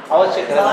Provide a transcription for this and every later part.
आवाज चेक करा.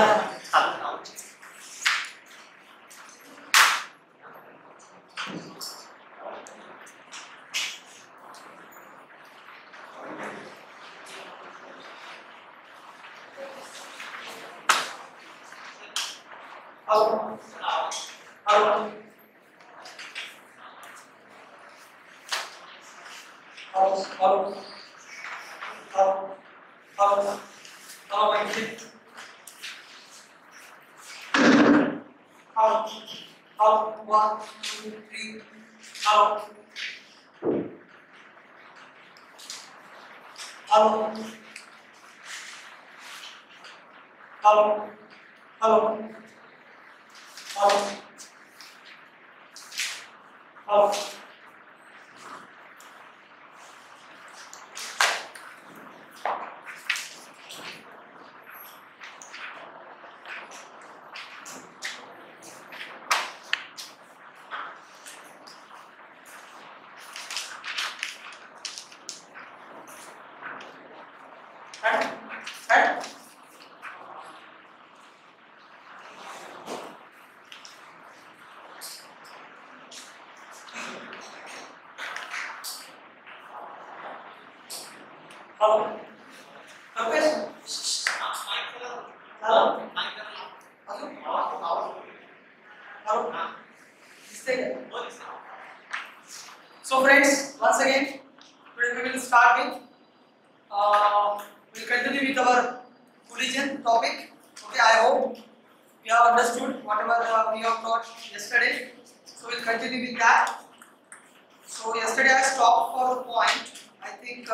So friends, once again, today we will start with, we'll continue with our collision topic. Okay, I hope you have understood whatever we have taught yesterday. So we'll continue with that. So yesterday I stopped for the point, I think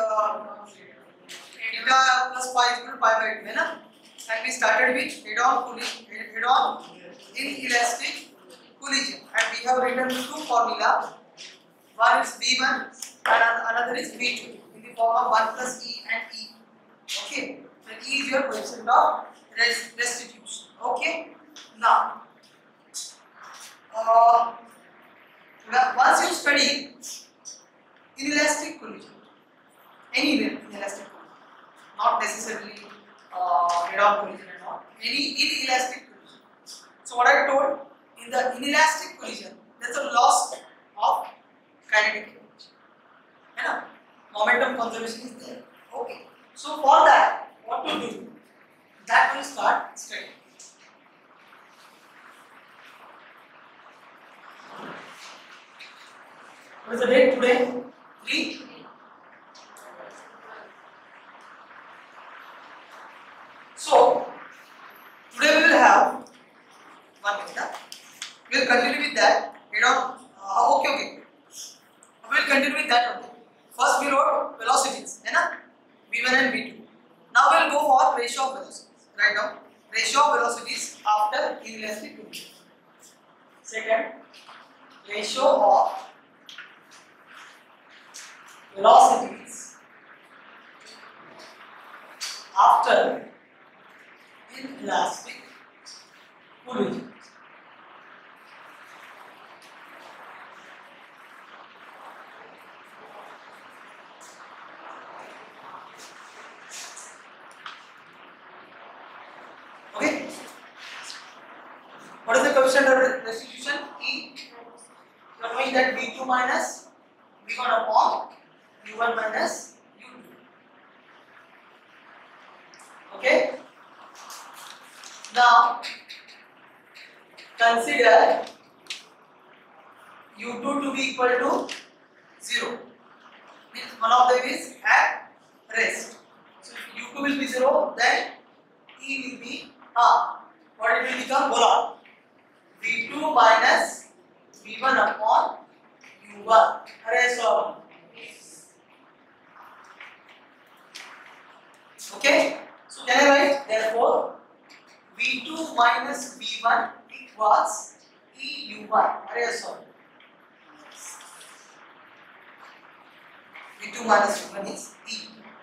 eta plus pi is equal to pi by 2, na? And we started with head-on inelastic collision, and we have written two formula. One is V1 and another is V2 in the form of 1 plus E and E. Okay, so E is your coefficient of restitution. Okay, now once you study inelastic collision, any inelastic collision, not necessarily head-on collision and all, any inelastic collision. So what I told, in the inelastic collision, there is a loss of kinetic energy. Momentum conservation is there. Okay. So for that, what to do? That will start studying. What is the date today? 3. So today we will have 1 minute. We will continue with that. Okay. We will continue with that only. First we wrote velocities, V1 and V2. Now we will go for ratio of velocities. Right now, ratio of velocities after inelastic collision. Second, ratio of velocities after inelastic collision. Okay. What is the coefficient of restitution? E. You are knowing that V2 minus V1 upon U1 minus U2. Okay. Now consider U2 to be equal to 0. Means one of them is at rest. So if U2 will be 0, then E will be what it will become? Bola. V2 minus V1 upon U1. So okay. So can I write? Therefore, V2 minus V1 equals EU1. So V2 minus V1 is E.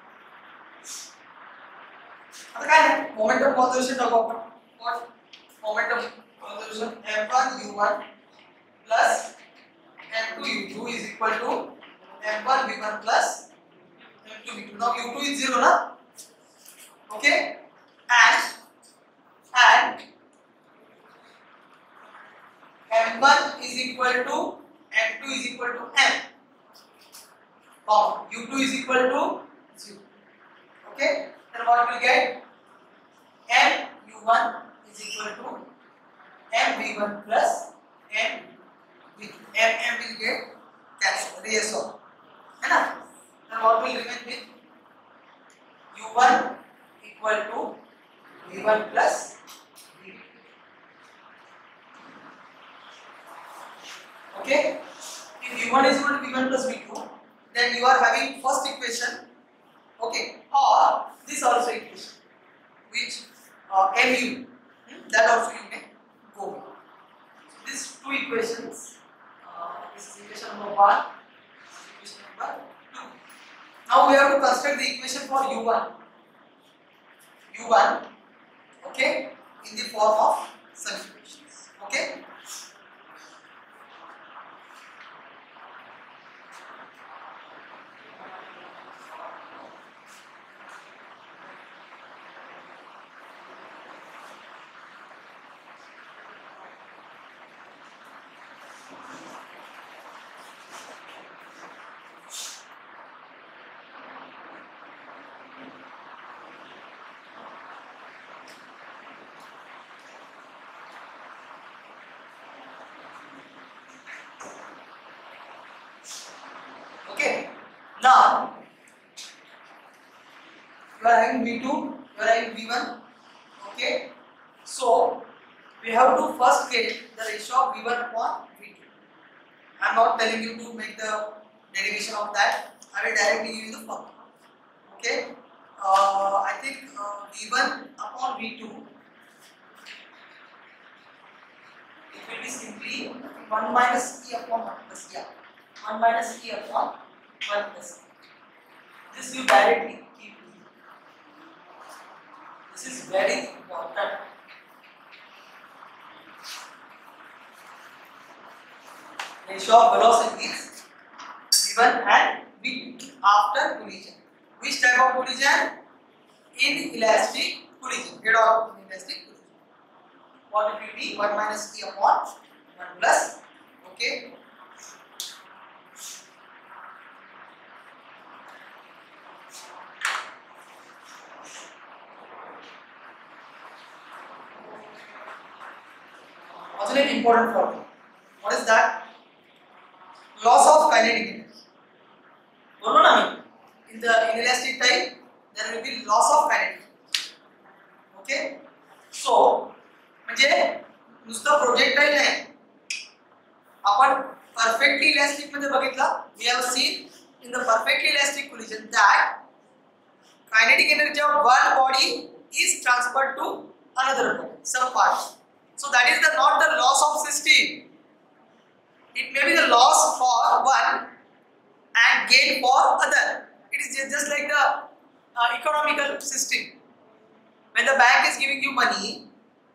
Momentum conservation of what? Momentum conservation M1 U1 plus M2 U2 is equal to M1 V1 plus M2 V2. Now U2 is 0, na? Okay? And M1 is equal to M2 is equal to M, comma U2 is equal to 0. Okay, then what we will get? MU1 is equal to MV1 plus MV2. M will get cancelled, yes or है ना? Then what will remain with U1 equal to V1 plus V2. Okay, if U1 is equal to V1 plus V2, then you are having first equation, okay, or this also equation, which MU, that also you may go with. These two equations, this is equation number 1, this is equation number 2. Now we have to construct the equation for U1. U1, okay, in the form of such equations, okay. Okay, now you are having V2, you are having V1, okay. So we have to first get the ratio of V1 upon V2. I am not telling you to make the derivation of that, I will directly give you the formula, okay. I think V1 upon V2, it will be simply 1 minus E upon 1 plus, yeah, 1 minus E upon 1 plus. This you directly keep. This is very important. Ratio of velocities V1 and V2 after collision. Which type of collision? Inelastic collision. Get out inelastic collision. What it will be? 1 minus E upon 1 plus. Okay. Also an important problem. What is that? Loss of kinetic energy. In the inelastic type, there will be loss of kinetic energy. Okay. So, म्हणजे नुसतं projectile नाही, आपण perfectly elastic मध्ये बघितलं. We have seen in the perfectly elastic collision that kinetic energy of one body is transferred to another body, some parts. So that is not the loss of system. It may be the loss for one and gain for other. It is just like the economical system. When the bank is giving you money,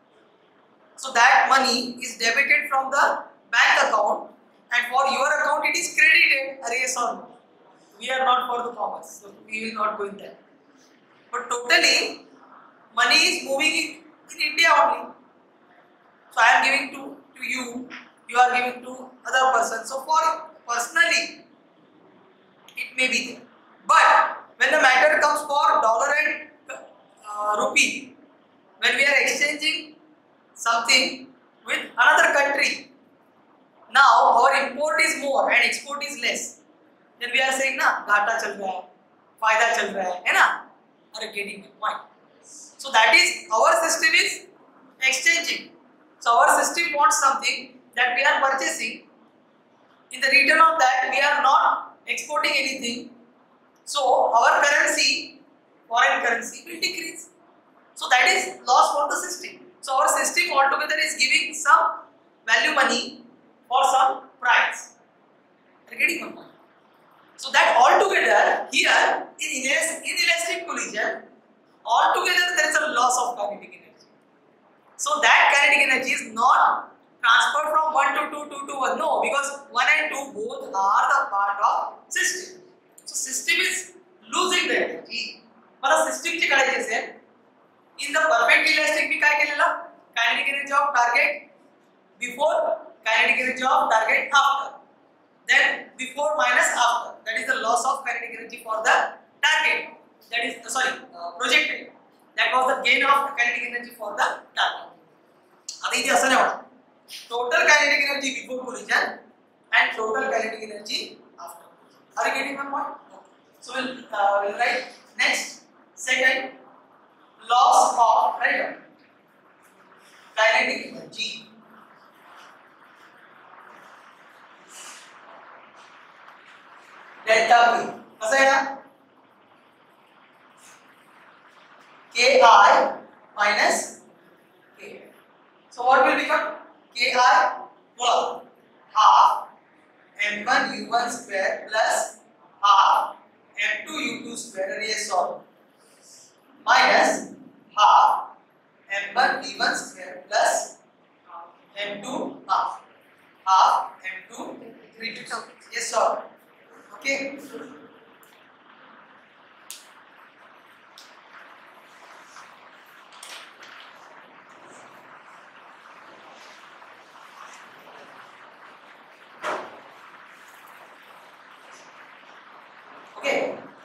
so that money is debited from the bank account, and for your account it is credited. Yes or no? We are not for the commerce, so we will not go in that. But totally, money is moving in India only. So I am giving to you, you are giving to other person. So for personally, it may be there. But when the matter comes for dollar and rupee, when we are exchanging something with another country, now our import is more and export is less. Then we are saying na घाटा चल रहा है, फायदा चल रहा है ना? Are getting the point? So that is our system is exchanging. So our system wants something that we are purchasing. In the return of that, we are not exporting anything. So our currency, foreign currency, will decrease. So that is loss for the system. So our system altogether is giving some value money for some price. Are you getting my point? So that altogether here in inelastic collision, altogether there is a loss of kinetic energy. So that kinetic energy is not transferred from 1 to 2, 2 to 1. No, because 1 and 2 both are the part of system. So system is losing the energy. But system ची काढायची असेल, in the perfect elastic मी काय केलेलं? Kinetic energy of target before kinetic energy of target after. Then before minus after. That is the loss of kinetic energy for the target. That is projected. That was the gain of kinetic energy for the target. Adi idi asane vada. Total kinetic energy before collision and total kinetic energy after. Are you getting my point? Okay. So we'll write next. Second, loss of kinetic energy. Delta P. कसा है ना? Ki minus K. So what will become? Ki बोला half m1 u1 square plus half m2 u2 square ये solve minus half m1 v1 square plus m2 half m2 v2 ये solve. Okay. Okay.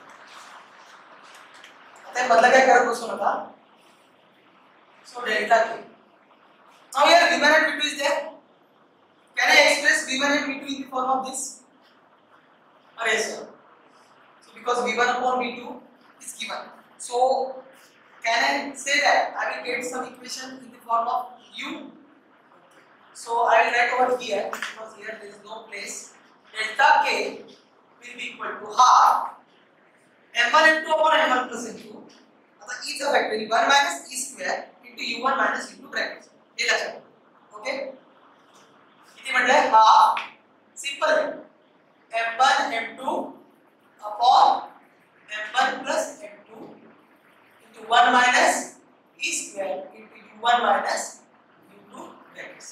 आता मतलब क्या करो question होता. So delta K. Now here V1 and V2 is there. Can I express V1 and V2 in the form of this? Yes, sir. So because V1 upon V2 is given. So can I say that I will get some equation in the form of U? So I will write over here because here there is no place. Delta K will be equal to half m1 m2 upon m1 plus m2. आता e चा factor 1 minus e square into u1 minus u2 brackets. ये लक्षात. Okay? किती म्हटलंय? half simple m1 m2 upon m1 plus m2 into 1 minus e square into u1 minus u2 brackets.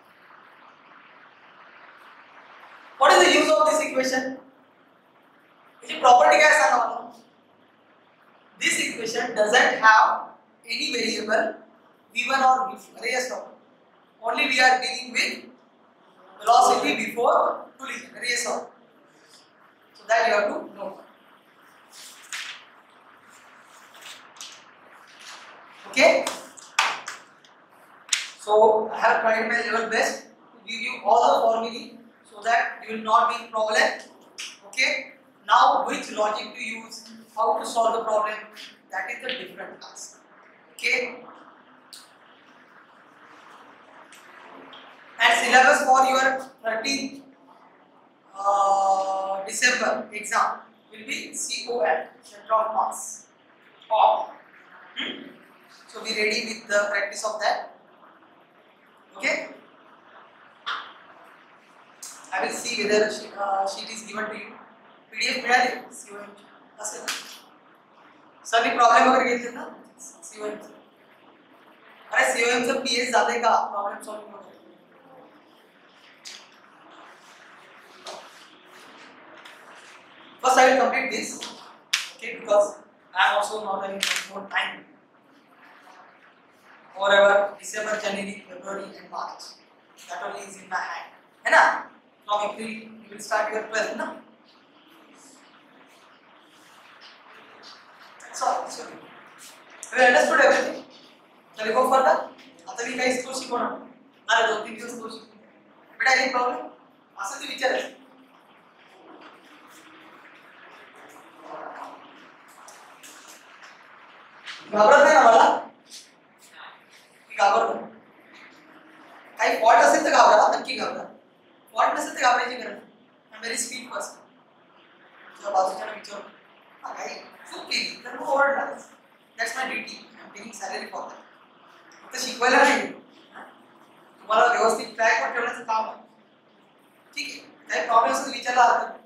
What is the use of this equation? Its property क्या है सांगा मला? This equation doesn't have any variable v1 or v2. अरे yes no. Only we are dealing with velocity before collision. अरे yes no. So that you have to know. Okay. So I have tried my level best to give you all the formulae so that you will not be in problem. Okay. Now which logic to use, how to solve the problem, that is the different task. Okay. And syllabus for your 13th December exam will be COM, Center of Mass. So be ready with the practice of that. Okay. I will see whether sheet is given to you. PDF मिळाली COM असेल. सभी problem वगैरे घेतले ना COM चे. अरे COM चं PS झाले का प्रॉब्लेम सॉल्विंग मध्ये? First I will complete this, okay, because I am also not having more time. Moreover, December, January, February and March, that only is in my hand. है ना? From April you will start your 12th, ना? So have you understood everything? Shall we go further? आता मी काही score शिकवणार. अरे 2-3 दिवस score शिकवणार. बेटा any problem? असं तू विचारायचं. घाबरत नाही ना मला? मी घाबरतो. काही फॉल्ट असेल तर घाबरा, नक्की घाबरा. फॉल्ट नसेल तर घाबरायची गरज नाही. I am very sweet person. तुझ्या बाजूच्याला विचारू. हा काही चूक केली तर मग ओरडणार. That's my duty. I am taking salary for that. फक्त शिकवायला नाही. तुम्हाला व्यवस्थित ट्रॅकवर ठेवण्याचं काम आहे. ठीक आहे. काही प्रॉब्लेम असेल विचारला हरकत नाही.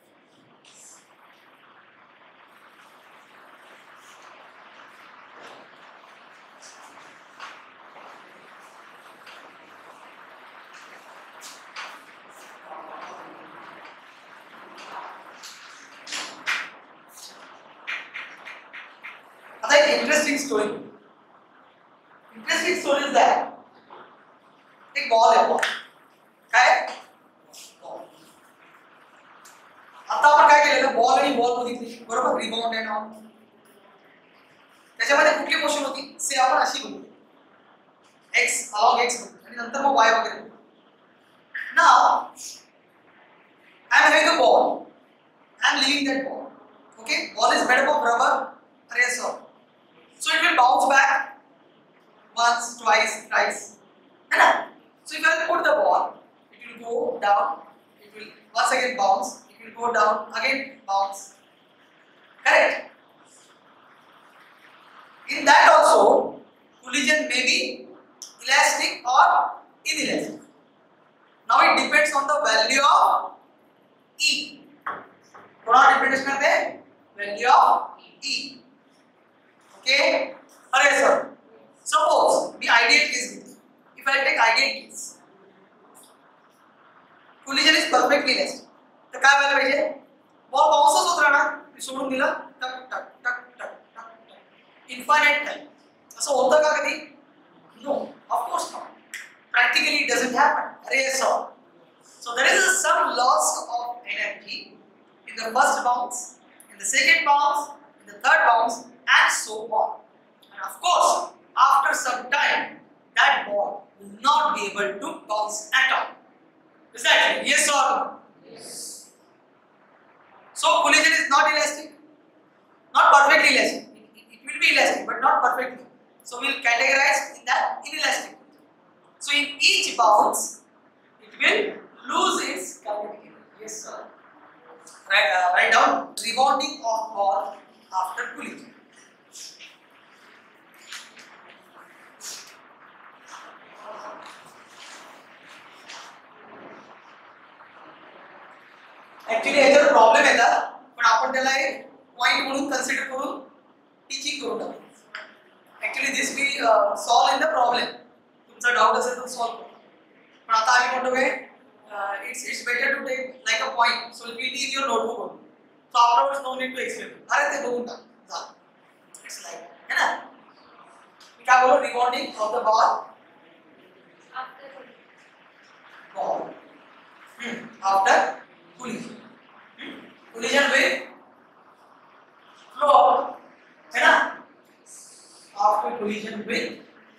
Interesting story. Interesting story is that एक बॉल है बॉल. काय बॉल. आता आपण काय केलेलं बॉल आणि बॉल बघितली बरोबर रिबाउंड अँड ऑल. त्याच्यामध्ये कुठली मोशन होती से आपण अशी बघू एक्स अलॉंग एक्स आणि नंतर मग वाय वगैरे. Now I am having a ball. I am leaving that ball. Okay, ball is made up of rubber eraser. So it will bounce back once, twice, thrice. है ना? So if I put the ball, it will go down. It will once again bounce. It will go down again bounce. Correct? In that also, collision may be elastic or inelastic. Now it depends on the value of E. थोड़ा depend करते हैं value of E. Okay अरे sir suppose मी ideal case घेतो. If I take ideal case collision is perfectly less तर काय व्हायला पाहिजे बॉल बाउन्सच होत राहणार. मी सोडून दिला टक टक टक टक टक इन्फायनाइट टाइम. असं होतं का कधी? No of course not. Practically it doesn't happen. अरे sir so there is some loss of energy in the first bounce, in the second bounce, in the third bounce, and so on. And of course, after some time, that ball will not be able to bounce at all. Is that it? Yes or no? Yes. So collision is not elastic, not perfectly elastic. It will be elastic, but not perfectly. So we will categorize in that inelastic. So in each bounce, it will lose its kinetic energy. Yes, sir. Write down rebounding of ball after collision. Actually, याच्यावर problem येतात, पण आपण त्याला एक point म्हणून consider करून teaching करून टाकू. Actually, this we solve in the problem. तुमचा डाउट असेल तर सॉल्व करू. पण आता आम्ही म्हणतो काय it's better to take like a point, so it will be in your notebook only. So afterwards no need to explain. अरे ते बघून टाक जा. It's like है ना. मी काय बोलू rebounding of the ball after ball. After collision. Collision with floor है ना. After collision with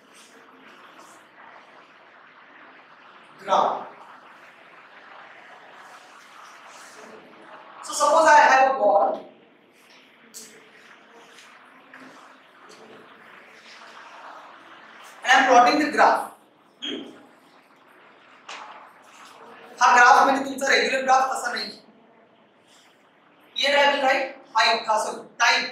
ground. So suppose I have a ball and I am plotting the graph. हा ग्राफ म्हणजे तुमचा रेग्युलर ग्राफ तसा नाही. Here I will write height, sorry, time.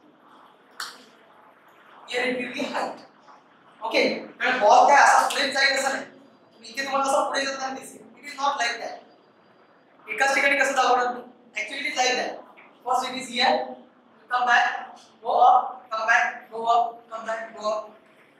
Here it will be height. Okay. पण ball काय असा पुढे जाईल असं नाही. इथे तुम्हाला असं पुढे जाताना दिसेल. It is not like that. एकाच ठिकाणी कसं दाखवणार मी? Actually, it is like that. First, it is here. Come back, go up, come back, go up, come back, go up.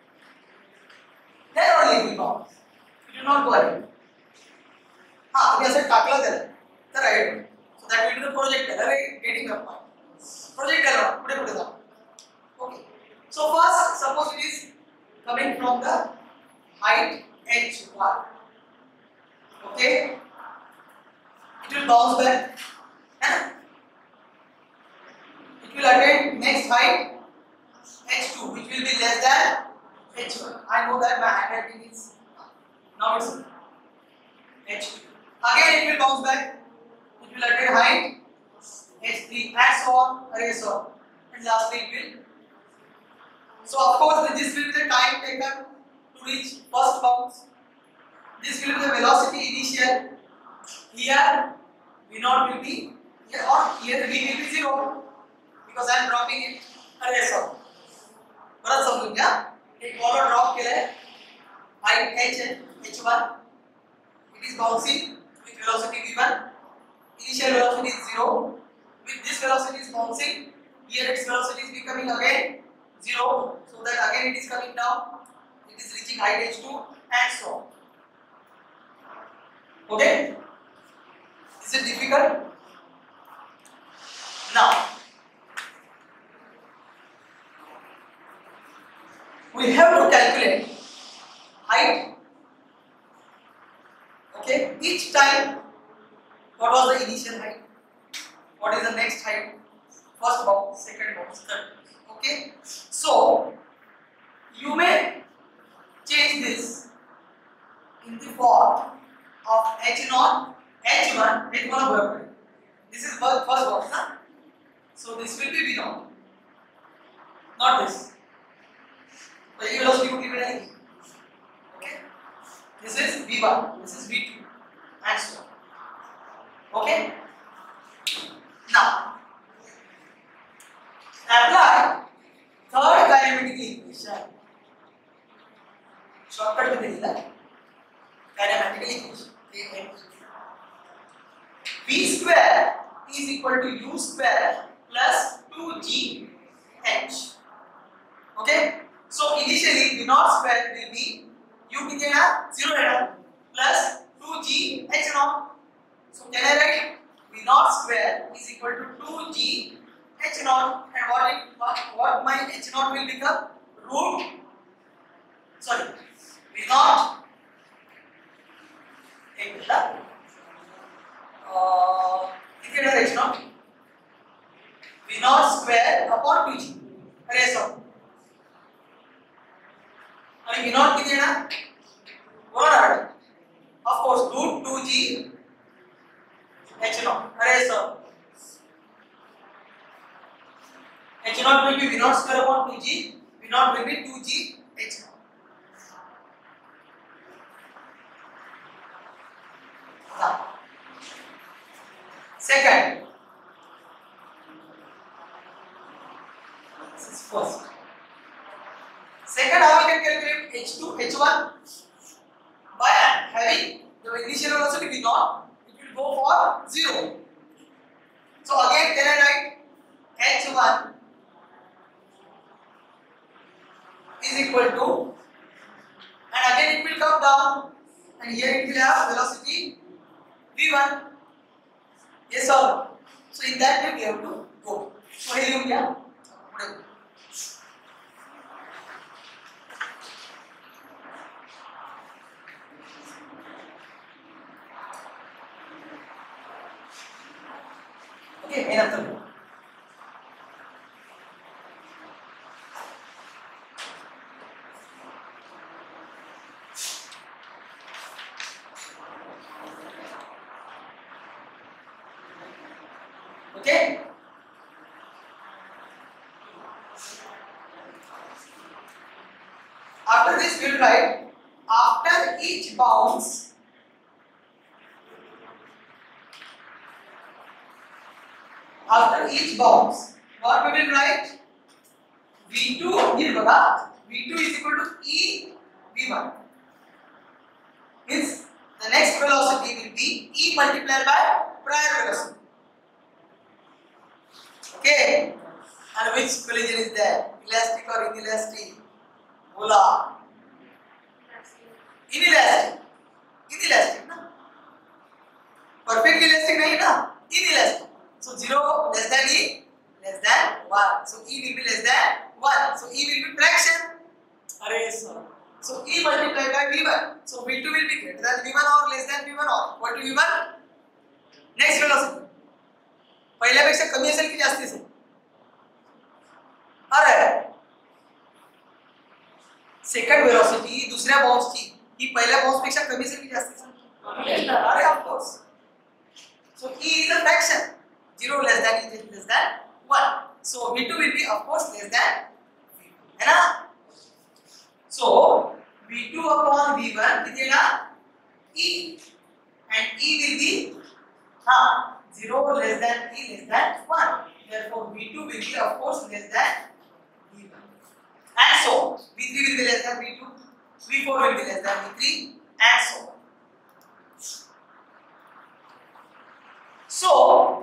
Then only it will bounce. It will not go ahead. हाँ, तुम्ही असं टाकलं त्याला, तर right. So that will be the projectile. अरे, getting up point. Projectile पुढे पुढे जाऊ. Okay. So first, suppose it is coming from the height h1. Okay. It will bounce back. It will attain next height h2, which will be less than h1. I know that my handwriting is now it's h2. Again it will bounce back. It will attain height h3 and so on, so on. And lastly it will. So of course this will be the time taken to reach first bounce. This will be the velocity initial. Here v0 will be here, or here v will be 0 because I am dropping it. अरे sir बरं समजून घ्या. एक ball drop केलाय height h1. It is bouncing with velocity v1. Initial velocity is 0. With this velocity is bouncing. Here its velocity is becoming again 0. So that again it is coming down. It is reaching height h2 and so on. Okay. Is it difficult? Now, we have to calculate height. Okay. Okay, each time, what was the initial height? What is the next height? First box, second box, third box. Okay, so you may change this in the form of H0, H1, H1. This is first box, na? So this will be V0, not this. So you will also give it. Okay, this is V1, this is V2, and so on. Okay. Now, apply third kinematic equation. Shortcut में देखिए ना, kinematic equation. V square is equal to U square plus 2GH. Okay. So initially V0 square will be U कितना 0 है plus 2GH0. So can I write V0 square is equal to 2GH0, and what my H0 will become root. Sorry, V0 H0 V0 square upon 2G. Erase out. And V0 कितना बराबर of course root 2G H0. Erase out. H0 will be V0 square upon 2G. V0 will be 2G H0. Now, second, this is first. Second, how we can calculate H2, H1 by having the initial velocity V0, it will go for 0. So again, can I write H1 is equal to, and again it will come down, and here it will have velocity V1. Yes or no? So in that way we have to go. So here you can. Okay, another. Okay. After this, we will write after each bounce. After each bounce, what we will write? V2 here baka. V2 is equal to E V1. Means the next velocity will be E multiplied by prior velocity. Okay, and which collision is there? Elastic or inelastic? Bola. Inelastic. Inelastic, na? Perfect elastic nahi na? Inelastic. So 0 less than E less than 1. So E will be less than 1. So E will be fraction. Erase. So E multiplied by V1. So V2 will be greater than V1 or less than V1 or what to V1? Next velocity. पहिल्यापेक्षा कमी असेल की जास्ती असेल? अरे second velocity दुसऱ्या बाउन्सची ही पहिल्या bounce पेक्षा कमी असेल की जास्ती असेल? अरे of course. So E is a fraction. 0 less than E less than 1. So V2 will be of course less than V1. है ना? So V2 upon V1 कितना? E, and E will be 0 less than E less than 1. Therefore, V2 will be of course less than V1. And so, V3 will be less than V2, V4 will be less than V3, and so on. So,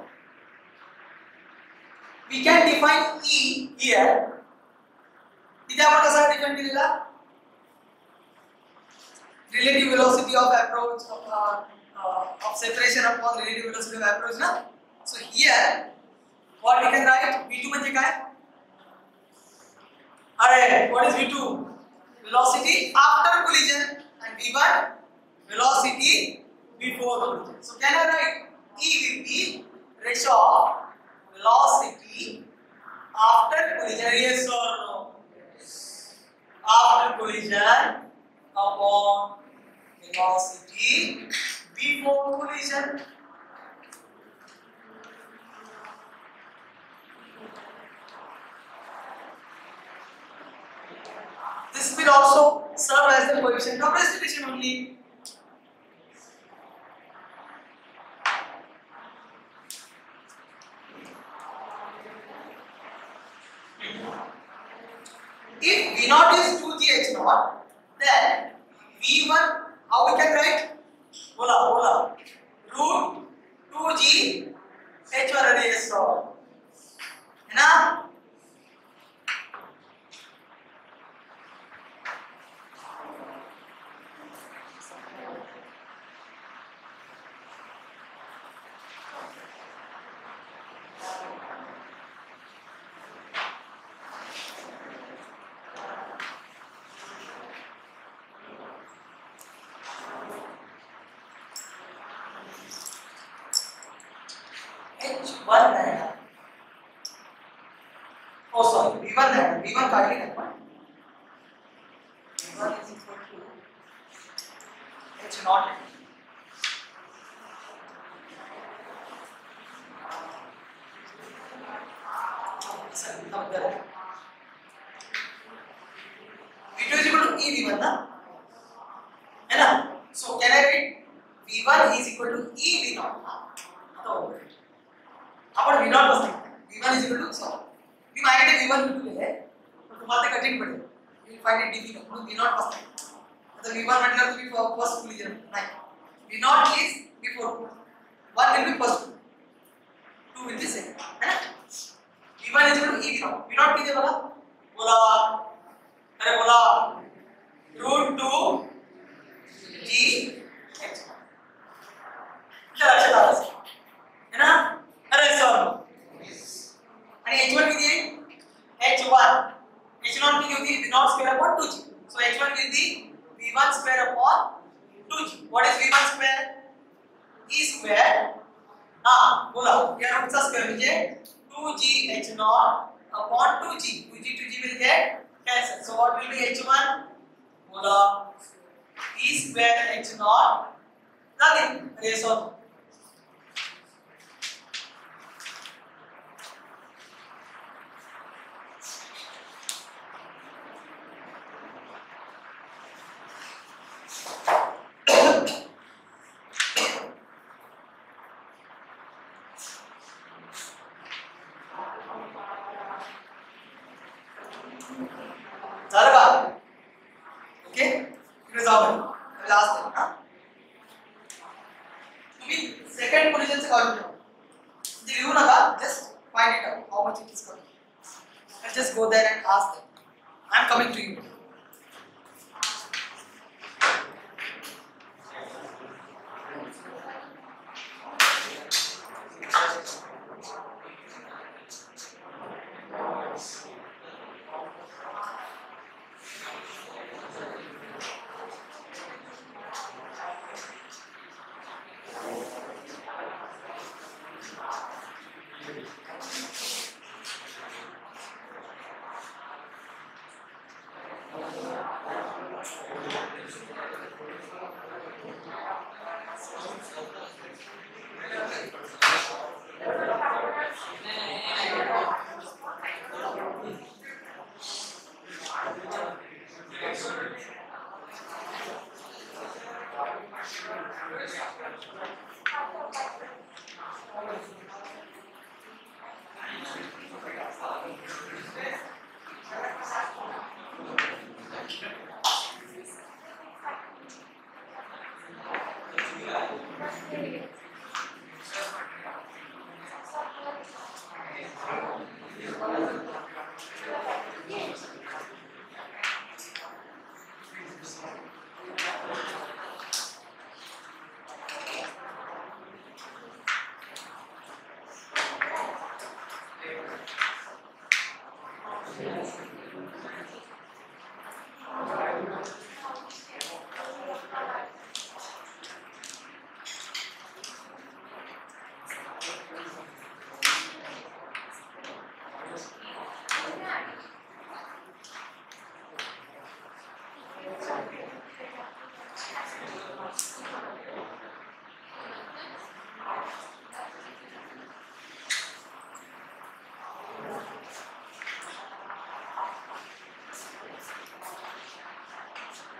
we can define E here. इथे आपण कसा define केलेला? Relative velocity of approach of separation upon relative velocity of approach ना. So here what we can write? V2 म्हणजे काय? अरे what is V2? Velocity after collision, and V1 velocity before collision. So can I write E will be ratio of velocity after collision? Yes or no? After collision upon velocity before collision. This will also serve as the coefficient of restitution only. If V naught is 2G H naught, then V1, how we can write? Bola. Root 2G H1 radius of. है ना? H1 रहेगा. Oh sorry, V1 रहेगा. V1 काट लेंगे अपन. V1 is equal to H naught. V2 is equal to E V1 ना, है ना? So can I write V1 is equal to E V0 ना? तो आपण V0 बसते हैं. V1 is equal to so मी माझ्याकडे V1 V2 लिहिले पण तुम्हाला ते कठीण पडेल. You will find it difficult. म्हणून V0 बसते हैं. आता V1 म्हटलं तुम्ही फर्स्ट collision नाही. V0 is before 1 will be first, 2 will be second, है ना? V1 is equal to E V0. V0 किती आहे बघा? बोला. अरे बोला. root 2 G H. क्या लक्षात आलं? है ना? अरे सर. आणि H1 किती आहे? H1. H0 किती होती? V0 square upon 2G. So H1 will be V1 square upon 2G. What is V1 square? E square. हाँ बोला. या रूट चा स्क्वेअर म्हणजे 2G H0 upon 2G. 2G will get cancel. So what will be H1? बोला. E square H0. Nothing. Raise on. झालं का? Okay, इकडे जाऊ आपण लास्ट आहे ना. तुम्ही सेकंड पोझिशनचं काढून ठेवा. म्हणजे लिहू नका, just find it out how much it is coming. Just go there and ask them. I am coming to you.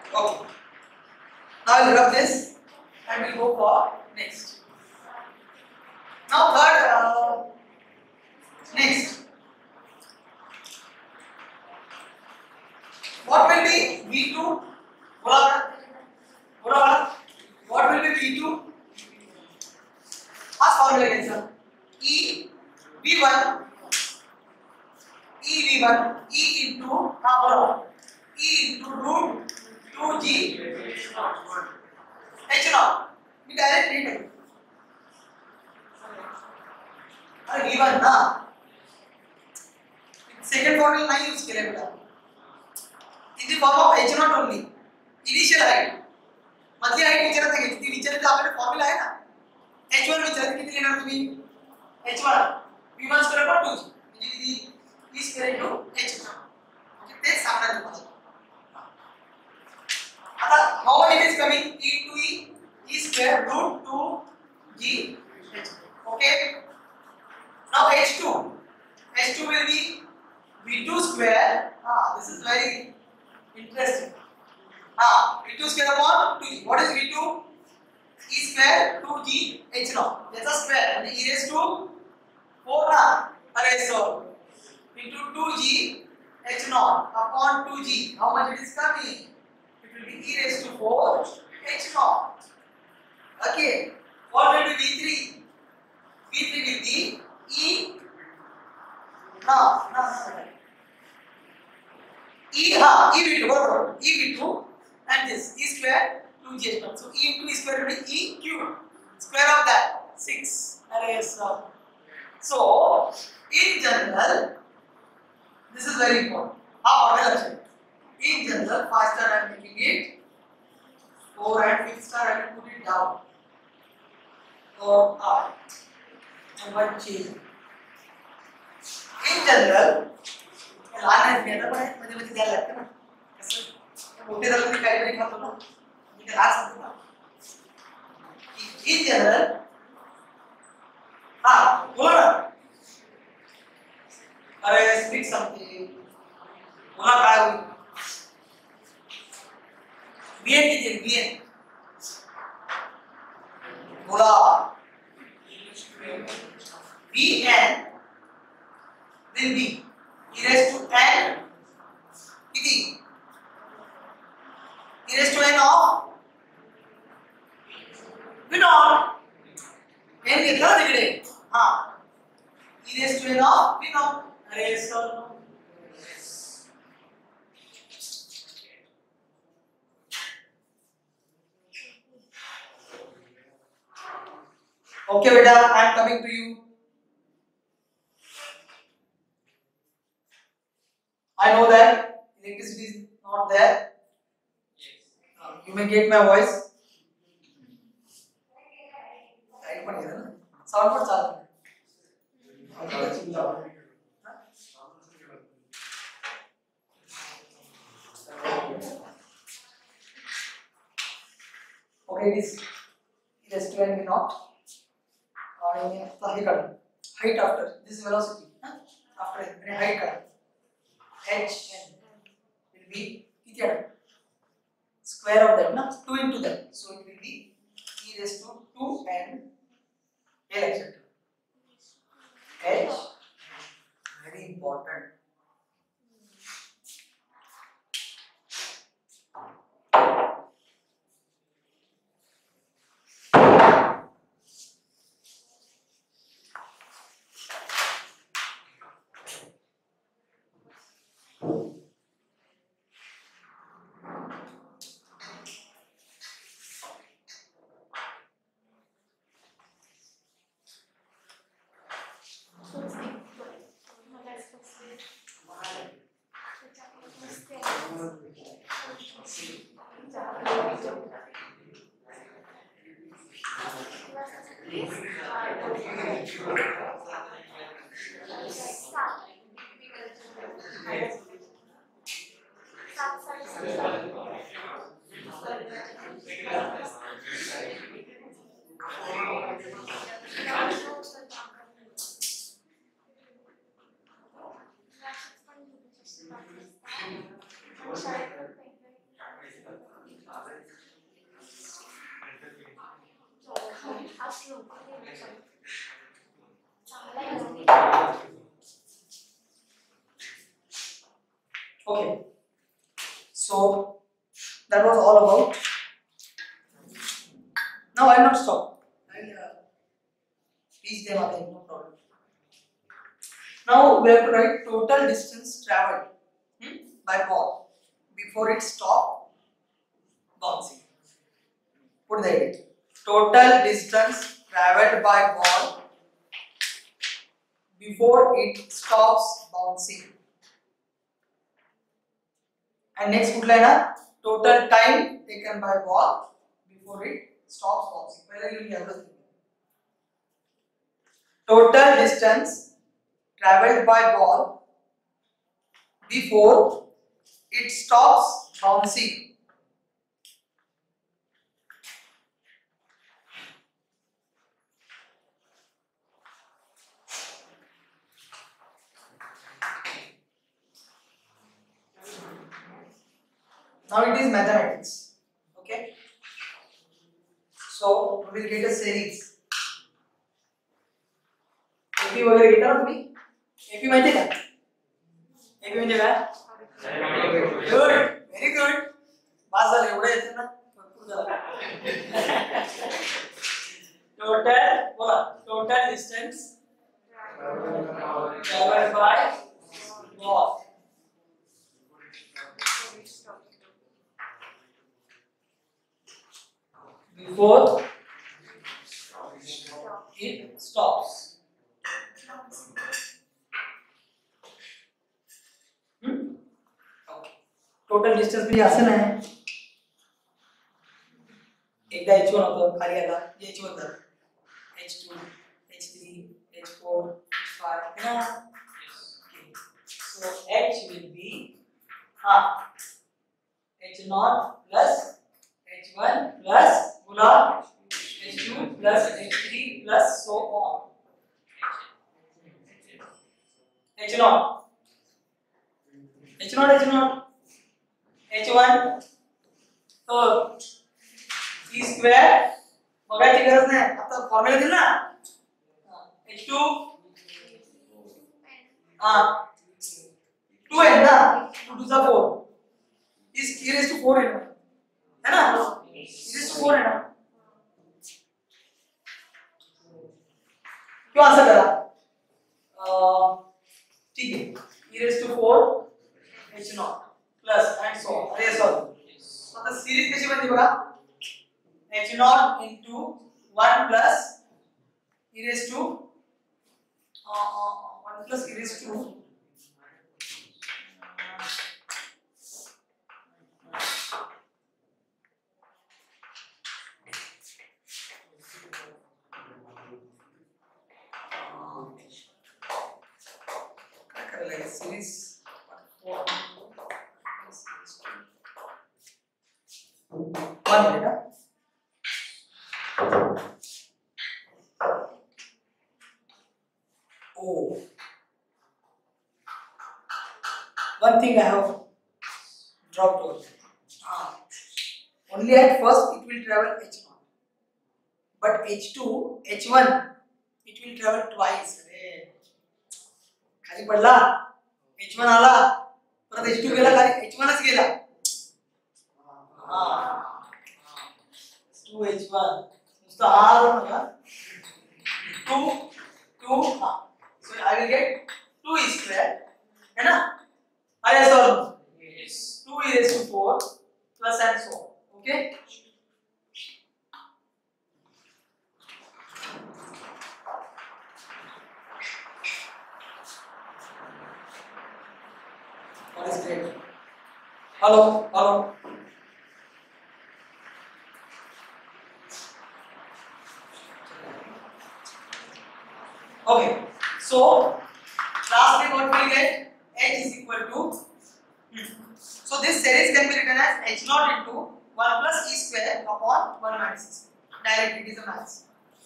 Okay. Now we'll rub this and we'll go for next. Now third, next. What will be V2? Bola. What will be V2? Ask formula again, sir. E V1 E into E into root 2G H0. We direct read it. अरे V1 ना second formula नहीं use किया बेटा. In the form of H0 only. Initial height. Madhya height विचारत आहे किती विचारत आपल्याला फॉर्म्युला आहे ना. H1 विचारत किती लेणार तुम्ही? H1 V1 square पर 2G. म्हणजे किती? E square into H1. Okay, ते सांगणार तुम्हाला. आता how much it is coming? E to E square root 2G H. Okay. Now H2 will be V2 square. This is very interesting. V2 square upon 2G. What is V2? E square 2G H0. That's a square. And E raised to 4 na. So into 2G H0 upon 2G. How much it is coming? It will be E raised to 4 H0. Okay. What will be V3? V3 will be E. E V2 and this E square 2G H0. So E into E square will be E cube. Square of that 6. So in general, this is very important. In general, 5 star I am making it. 4 and 5 star I will put it down. So number change. In general, लहान आहे मी आता पण मध्ये मध्ये द्यायला लागतं ना कसं मोठे झालं तरी काही नाही खातो ना मी ते लहान सांगतो ना in general बोला ना अरे speak something बोला काय होईल VN किती VN बोला VN will be e raised to n किती e raised to n of v naught n घेतला ना तिकडे e raised to n of v naught अरे sir okay beta I am coming to you. I know that electricity is not there. You may get my voice. Right पण येतं ना sound पण चालतं okay it is restaurant not आणि आता हे काढ height after this velocity after आणि height काढ h n will be किती आहे square of that ना 2 into that so it will be e raised to 2n l etc h very important That was all about. Now I will not stop. I will teach them again, no problem. Now we have to write total distance traveled by ball before it stopped bouncing. Put the edit. Total distance traveled by ball before it stops bouncing. And next put line total time taken by ball before it stops bouncing. Whether you will everything. Total distance traveled by ball before it stops bouncing. Now it is mathematics. Okay. So we will get a series. AP वगैरह घेता ना तुम्ही? AP माहिती का? AP म्हणजे काय? Good. Very good. पास झाले एवढे येते ना? भरपूर झालं. Total distance covered by ball before it stops. Total distance म्हणजे असं नाही एकदा h1 होतं खाली आला h1 झालं h2 h3 h4 h5 है ना so h will be h0 plus h1 plus बोला h2 plus h3 plus so on h0 h1 तो e स्क्वेअर बघायची गरज नाही आता फॉर्म्युला दिला ना h2 2 है ना 2 to the 4 is e raised to 4 है ना e raised to 4 है ना क्यों ऐसा करा ठीक है e raised to 4 h0 plus and so on अरे सॉरी आता सीरीज कशी बनते बघा h0 into 1 plus e raised to 1 plus e raised to series 1 बेटा oh one thing I have dropped over only at first it will travel h0 but h2 h1 it will travel twice अरे खाली पडला h1 आला परत h2 गेला खाली h1 च गेला 2h1 नुसतं नका 2 so I will get 2 e square है ना आया solve yes 2 e raised to 4 plus and so on okay what is great hello okay so lastly what we get h is equal to so this series can be written as h0 into 1 plus e square upon 1 minus e square directly it is a maths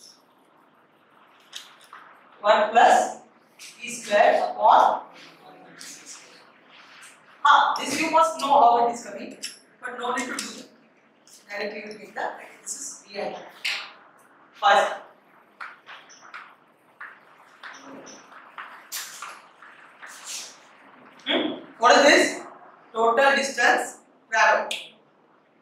1 plus e square upon 1 minus e square this you must know how it is coming but no need to do that directly you get that this is real first what is this total distance traveled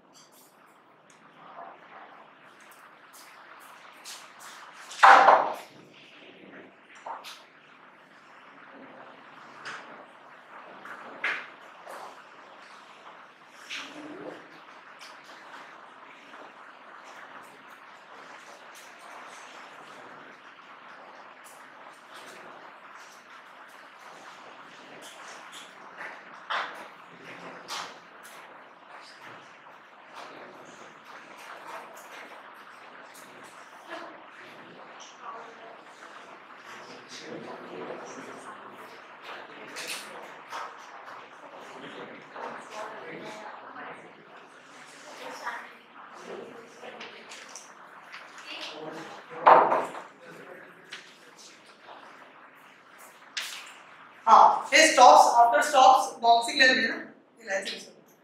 stops, after stops bouncing level है ना, ये ऐसे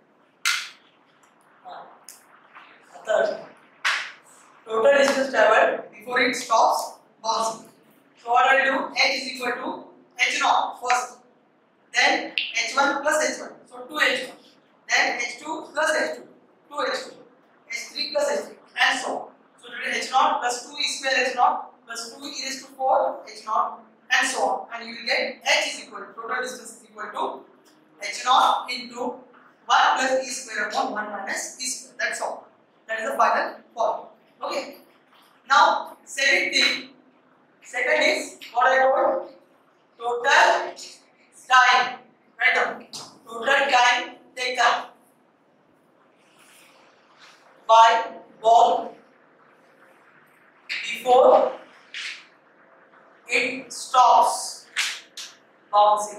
total distance traveled before it stops bouncing. So what I do? H is equal to h naught first, then h1 plus h1, so 2h1, then h2 plus h2, 2h2, h3 plus h3, and so on. So today h naught plus 2 e square h naught plus 2 e raised to 4 h naught, and so on, and you will get h is equal to total distance is equal to h naught into 1 plus e square upon 1 minus e square. That's all. That is the final formula. Okay. Now second thing, second is what I told, total time. Write down total time taken by ball before it stops bouncing.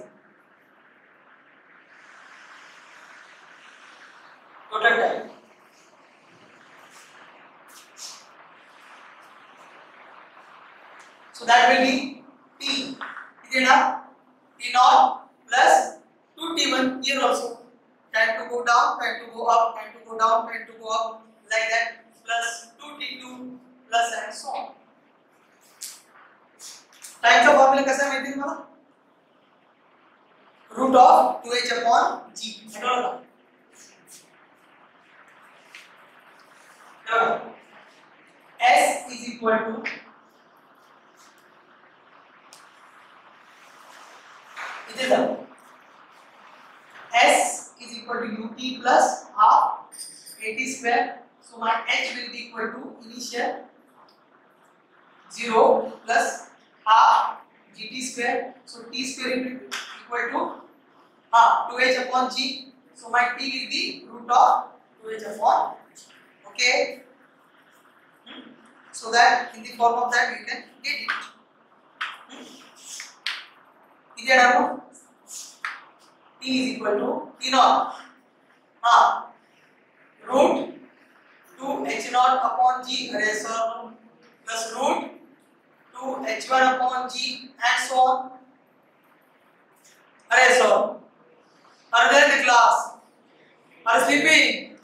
Total time. So that will be T. Is it up? T naught plus 2T1 here also. Time to go down, time to go up, time to go down, time to go up, like that, plus 2T2 plus and so on. Time का formula कैसा है माहिती है तुम्हाला? Root of 2h upon g. S is equal to S is equal to ut plus half at square. So my h will be equal to initial 0 plus half gt square. So t square will be equal to half 2h upon g. So my t will be root of 2h upon g. Okay. So that in the form of that you can get it. Is that how? T is equal to T naught root 2 h naught upon g eraser plus root 2 h1 upon g and so on. Eraser. Are they in the class? Are sleeping?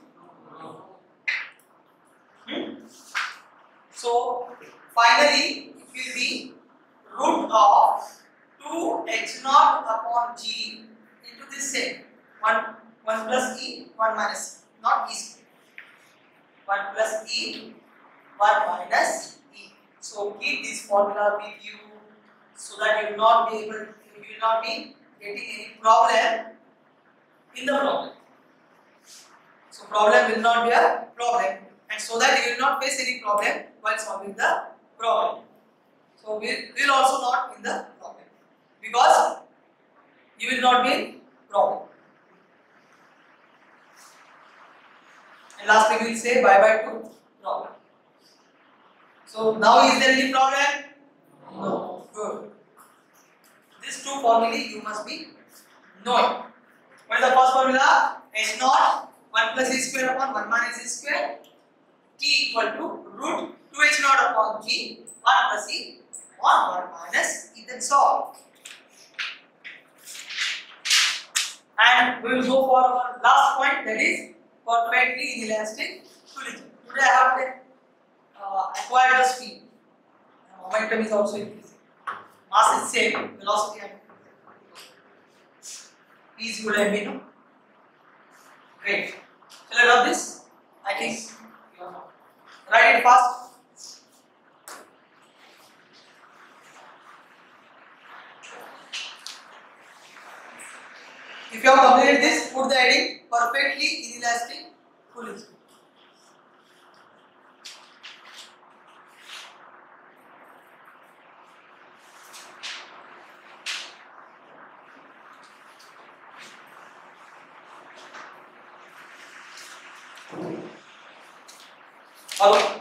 So finally it will be root of 2 h naught upon g into this same 1 plus e 1 minus e, not e square, 1 plus e 1 minus e. So keep this formula with you so that you will not be getting any problem in the problem. So problem will not be a problem, and so that you will not face any problem while solving the problem. So we will also not in the problem because you will not be in problem. And lastly we will say bye bye to problem. So now is there any problem? No. Good. These two formulae you must be knowing. What is the first formula? H naught 1 plus e square upon 1 minus e square, t equal to root 2h naught upon g 1 plus e on 1 minus e. That's all. And we will go for our last point, that is perfectly inelastic collision. Today I have acquired the speed. Momentum is also increasing. Mass is same, velocity and P is equal to mv, no? Great. Shall I rub this? I think you know. Write it fast. If you have completed this, put the heading perfectly inelastic collision. Hello.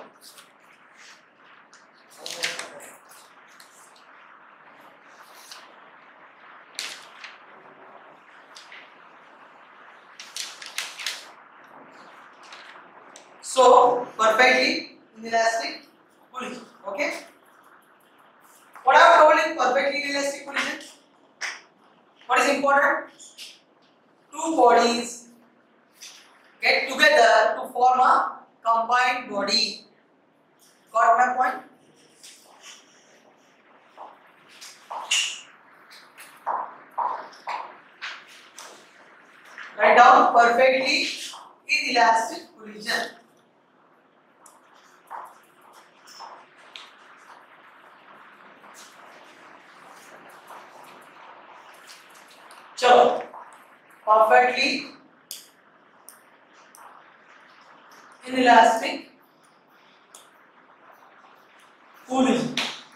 So perfectly inelastic collision. Okay. What I have told in perfectly inelastic collision? What is important? Two bodies get together to form a combined body. Got my point? Write down perfectly inelastic collision. चलो, perfectly inelastic collision.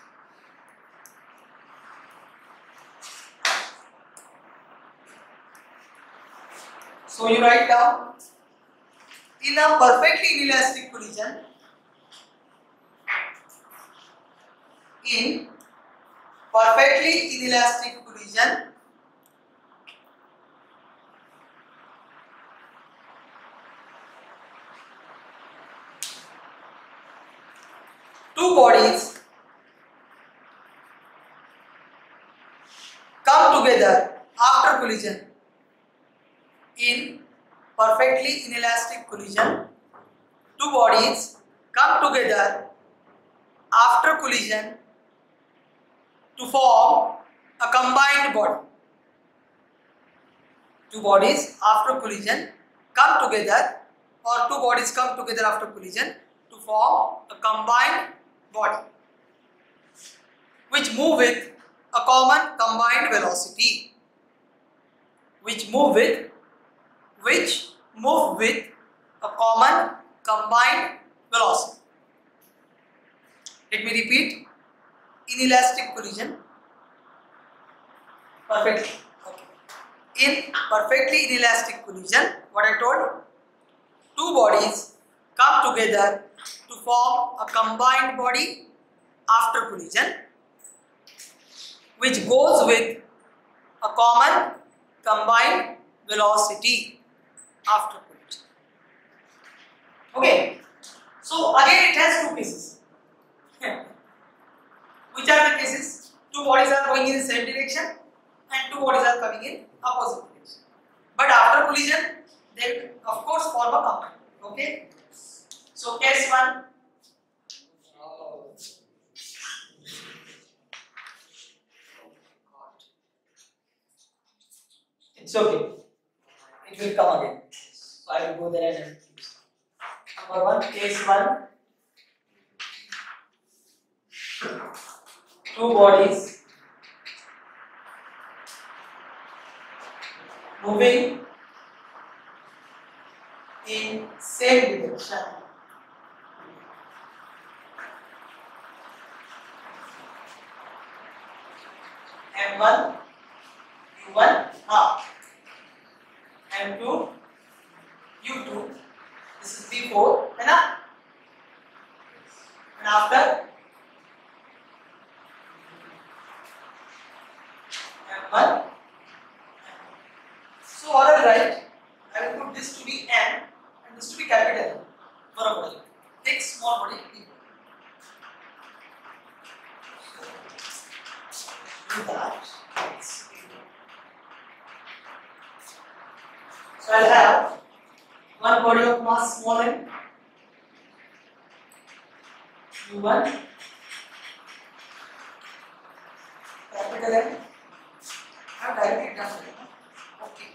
So you write down, in a perfectly inelastic collision, in perfectly inelastic collision, two bodies come together after collision. In perfectly inelastic collision, two bodies come together after collision to form a combined body. Two bodies after collision come together, or two bodies come together after collision to form a combined body which move with a common combined velocity. Which move with a common combined velocity. Let me repeat. Inelastic collision. Perfectly. Okay. In perfectly inelastic collision, what I told? Two bodies come together to form a combined body after collision, which goes with a common combined velocity after collision. Okay. So again it has two cases. Which are the cases? Two bodies are going in the same direction and two bodies are coming in opposite direction. But after collision, they of course form a combined. Okay. So case 1. It's okay. It will come again. So I will go there and number 1, case 1. Two bodies moving in same direction. M1, U1, M2, U2. This is before, and after M1. So all I write, I will put this to be M and this to be capital for a body. Take small body. Do that. So I'll have one body of mass small m, U1, capital M. I have directly done it. Okay.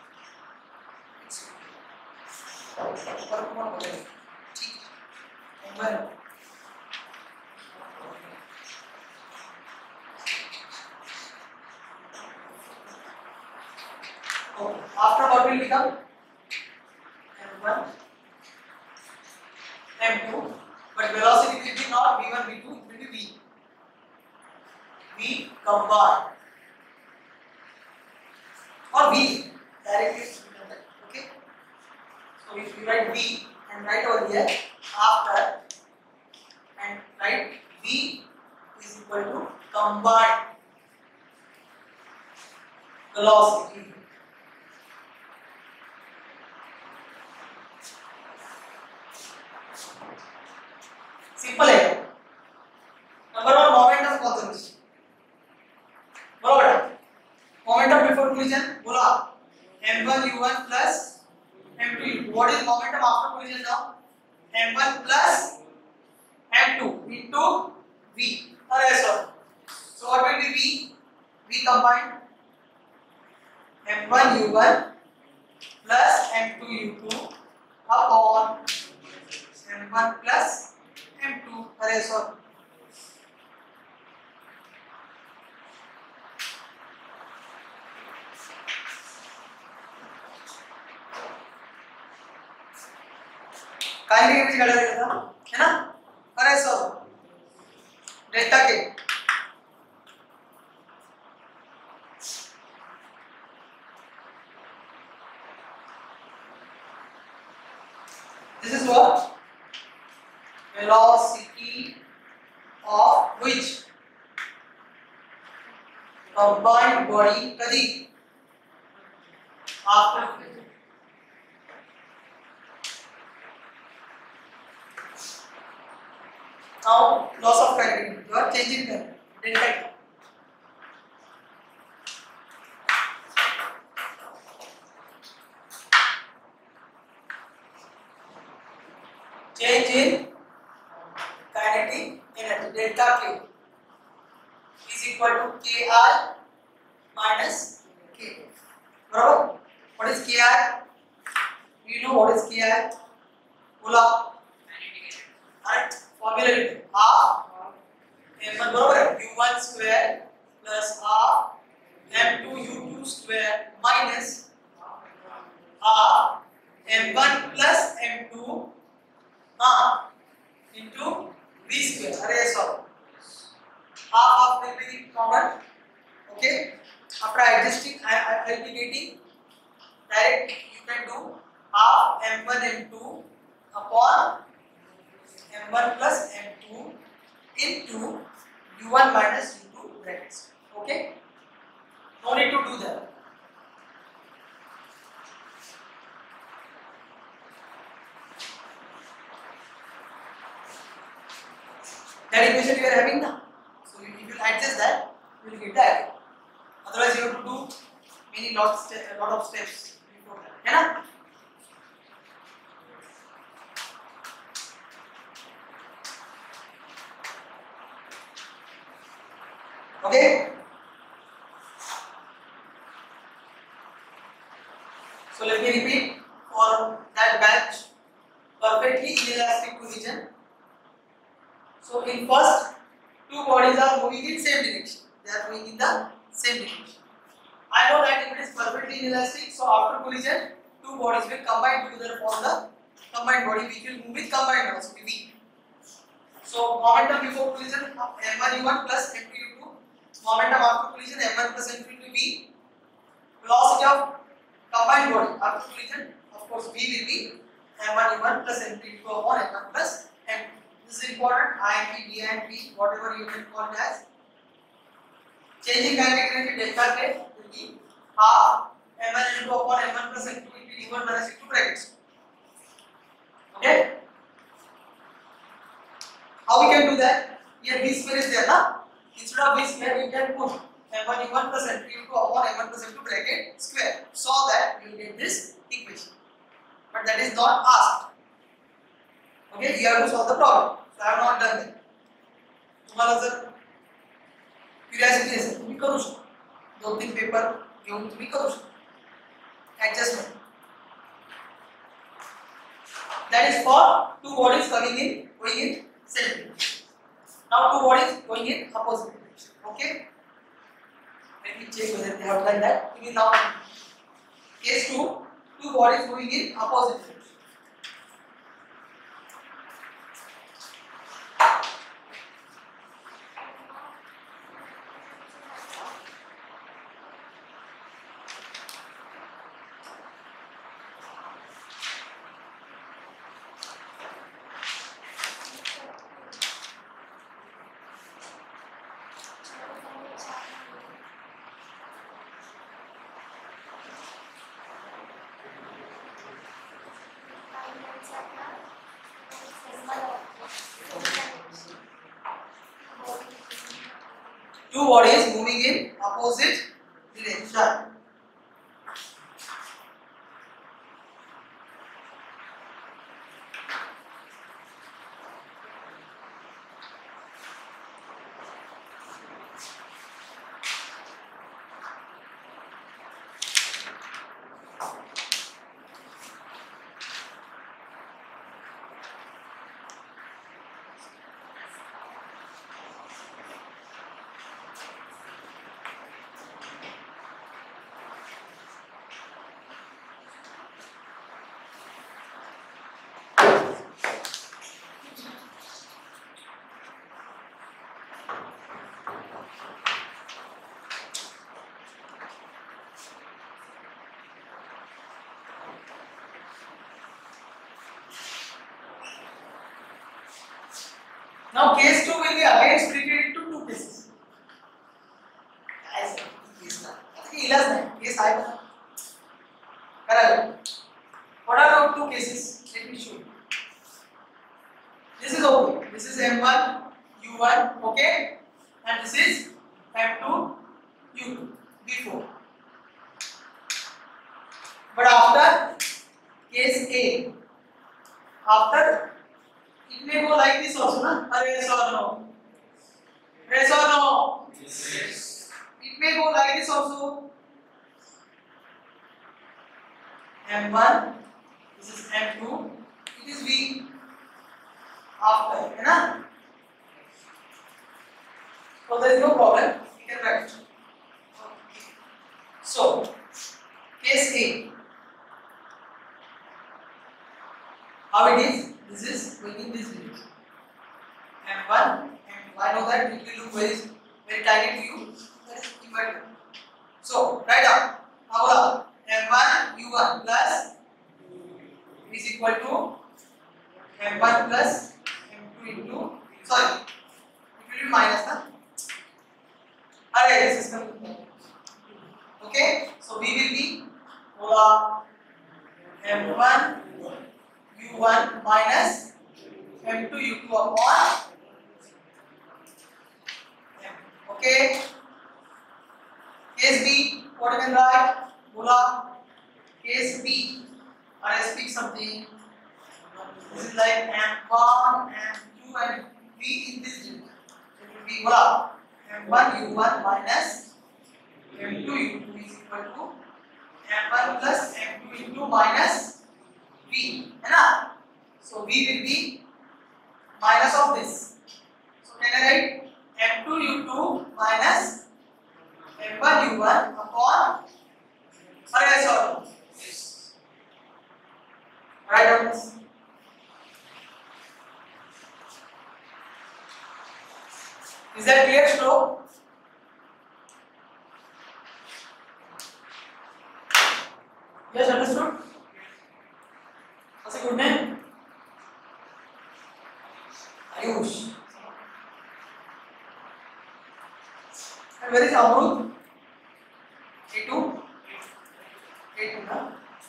After what will become? M1, M2, but velocity will be not V1, V2, it will be V. V combined. Or V directly. Okay. So if you write V and write over here after and write V is equal to combined velocity. Simple है. Number 1 moment of conservation. बराबर है. Moment of before collision now. M1 plus M2 into V. Sorry. So what will be V? V combined M1 U1 plus M2 U2 upon M1 plus M2. Sorry. Kinetic energy घटा देगा था, है ना? अरे so delta K this is what velocity of which combined body कदी after now loss of kinetic you are changing the delta change in kinetic energy delta K is equal to Ki minus K. बराबर? What is Ki? You know what is Ki? बोला right formula written half m1 बराबर u1 square plus half m2 u2 square minus half m1 plus m2 into v square. अरे sorry half will be common. Okay, after adjusting I will be getting direct you can do half m1 m2 upon m1 plus m2 into u1 minus u2 brackets. Okay, no need to do that. That equation you are having now. So if you adjust that, you will get that. Otherwise, you have to do lot of steps before that. है ना? Okay. So let me repeat for that batch. Perfectly inelastic collision. So in first, two bodies are moving in same direction. They are moving in the same direction. I know that if it is perfectly inelastic, so after collision, two bodies will combine together for the combined body which will move with combined velocity v. So momentum before collision m1 u1 plus m2 u2. Momentum after collision m1 plus m2 into v. Velocity of combined body after collision, of course, v will be m1 u1 plus m2 u2 upon m1 plus m2. This is important. IMP, DIMP, whatever you can call it as. Changing kinetic energy delta K will be half m1 m2 upon m1 plus m2 into u1 minus u2 brackets. Okay. How we can do that? Here v square is there, na? Instead of v square, you can put m1 u1 plus m2 u2 upon m1 plus m2 bracket square, so that you will get this equation. But that is not asked. Okay, you have to solve the problem. So I have not done that. तुम्हाला जर curiosity असेल तुम्ही करू शकता. 2-3 paper घेऊन तुम्ही करू शकता. Adjustment. That is for two bodies going in same direction. Now two bodies going in opposite direction. Okay. Let me check whether they have done that. It is now case 2. Two bodies going in opposite direction. Two bodies moving in opposite direction. . Now case 2 will be again split into two cases. As case ना, इसकी इलाज नहीं, case आएगा. Correct. What are the two cases? Let me show you. This is okay. This is M1, U1, okay, and this is M2, U2, before. But after case A, after it may go like this also, na? Yes or no? Yes or no? Yes. It may go like this also. M1, this is M2, it is V. After, है ना? So there is no problem. You can write. Okay. So case A. How it is? This is going in this direction. M1, M2. I know that it will look very tiny to you. That is inverted. So write down. Now M1 U1 plus is equal to M1 plus M2 into, sorry, it will be minus, na? Alright, this is coming. Okay, so we will be M1 U1 minus M2 U2 upon M. Okay, case B, what you can write? Case B, or I speak something. This is like M1, M2, and V in this direction. It will be M1 U1 minus M2 U2 is equal to M1 plus M2 into minus V. So V will be minus of this. So can I write M2 U2 minus M1 U1 upon, yes or no? Yes. Write down this. Is that clear, Shlo? Yes, understood? What's a good name? Ayush. And where is Amrut? A2? A2, na?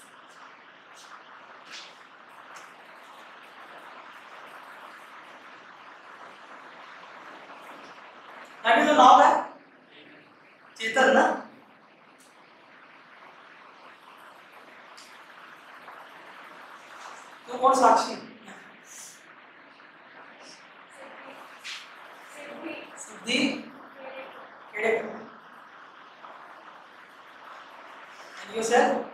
That is the नाम है चेतन ना. तो कौन साक्षी? सिद्धि केड़े. And you said?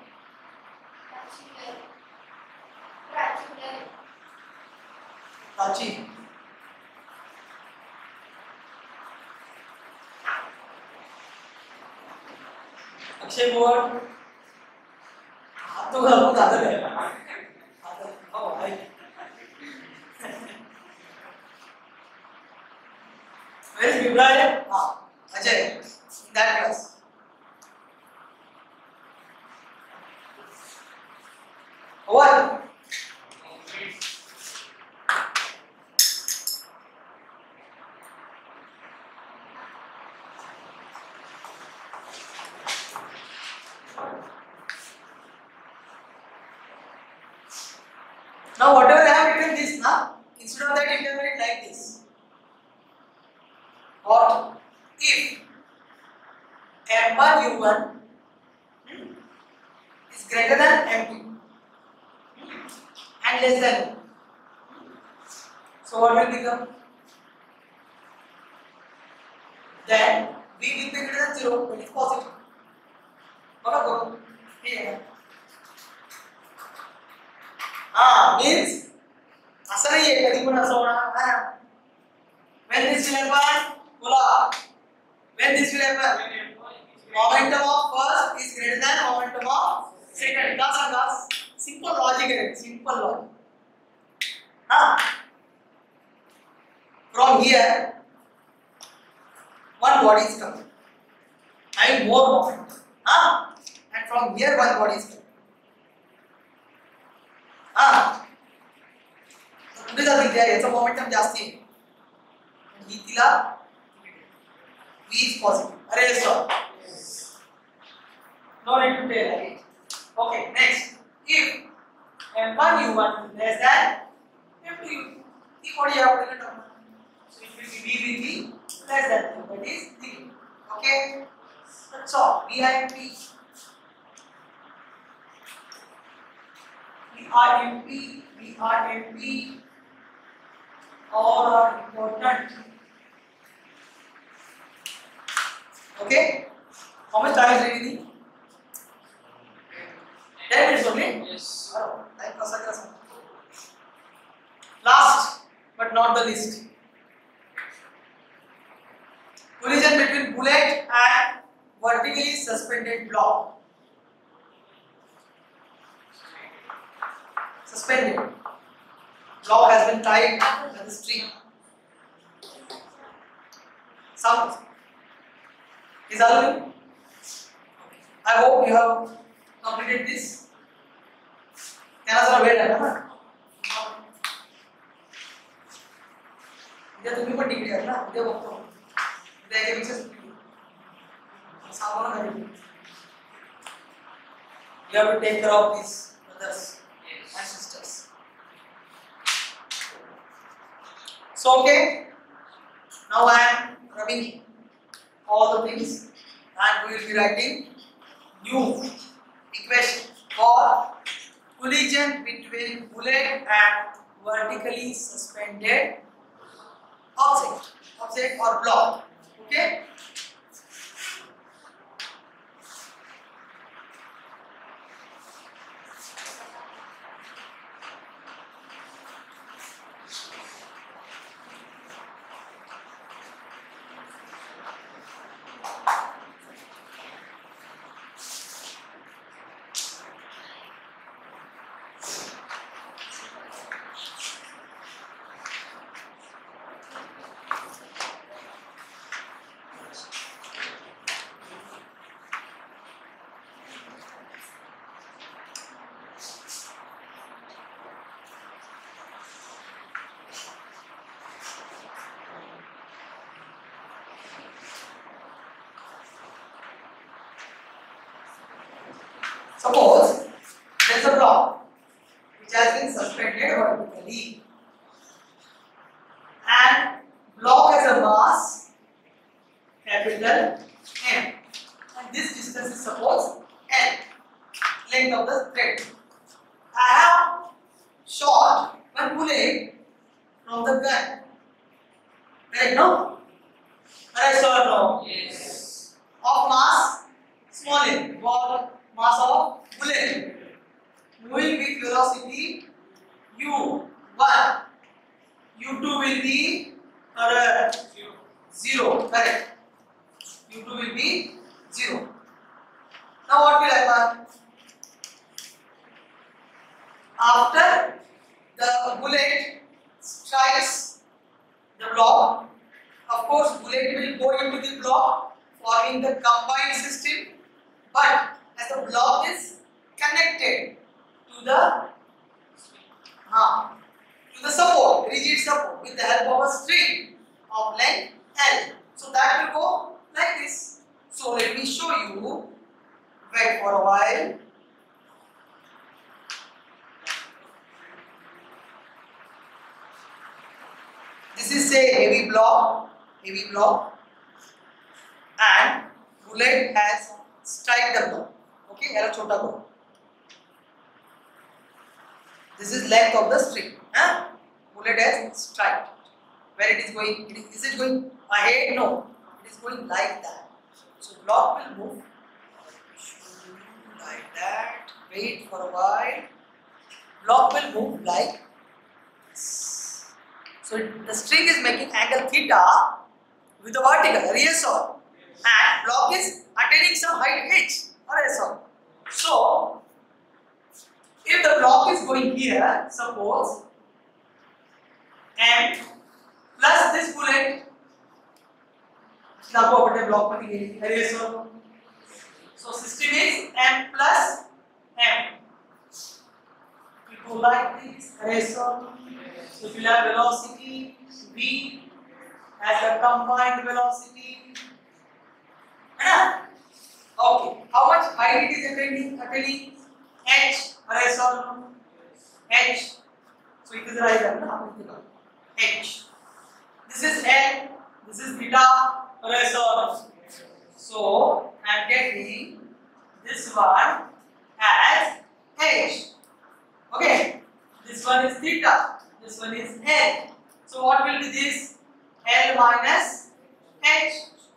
Prachi. Akshay Kumar. हाथ तो बहुत आदर है. आदर. Oh, भाई. Where is Vibray? Ajay. In that class. Over. Now whatever I have written this now, instead of that you can write like this. Or if M1 U1 is greater than M2 and less than, so what will become? Then V will be greater than 0 when it is positive. Okay, means असं नाही आहे कधी पण असं होणार. When this will happen, बोला. When this will happen, momentum of first is greater than momentum of second. का सांगा? Simple logic है, simple logic. From here, one body is coming, and more momentum. And from here, one body is coming. पुढे जातील त्या याचा momentum जास्ती आहे. and V theta V is positive. Erase all. No need to tell again. Okay, next. If M1 U1 less than M2 U2, what you have to get on? So it will be V with V less than 2, that is 3. Okay, that's all. V and P. V R M P all are important. Okay, how much time is remaining? 10 minutes only? Yes. Last but not the least. Collision between bullet and vertically suspended block. Suspended. Block has been tied to the string. Some is all. I hope you have completed this. Can I wait? उद्या तुम्ही पण degree आहे ना उद्या बघतो उद्या याच्यापेक्षा सामान घरी you have to take care of these brothers and sisters. So okay, now I am rubbing all the things and we will be writing new equation for collision between bullet and vertically suspended object or block. Okay. Suppose there is a block which has been suspended vertically and block has a mass capital M and this distance is suppose L, length of the thread. I have shot one bullet from the gun. Right? No? Right or no? Yes. Of mass small m, mass of bullet moving with velocity u1, u2 will be 0, correct, u2 will be 0. Now what will happen? After the bullet strikes the block, of course bullet will go into the block forming the combined system, but as the block is connected to the support, rigid support with the help of a string of length L. So that will go like this. So let me show you. Wait for a while. This is a heavy block, and bullet has strike the block. Okay, here a chota block. This is length of the string. Bullet has strike. Where it is going? Is it going ahead? No, it is going like that. So block will move like that. Wait for a while. Block will move like this. So the string is making angle theta with the vertical, RSO, and block is attaining some height h, RSO. So if the block is going here, suppose m plus this bullet, block RSO. So system is m plus m. We go like this, RSO. So if you have velocity v as the combined velocity, है ना? Okay, how much height it is attaining? H, right or no? H. So it is right ना? H. This is L, this is beta, right or no? So I am getting this one as H. Okay, this one is theta, this one is L. So what will be this? L minus H.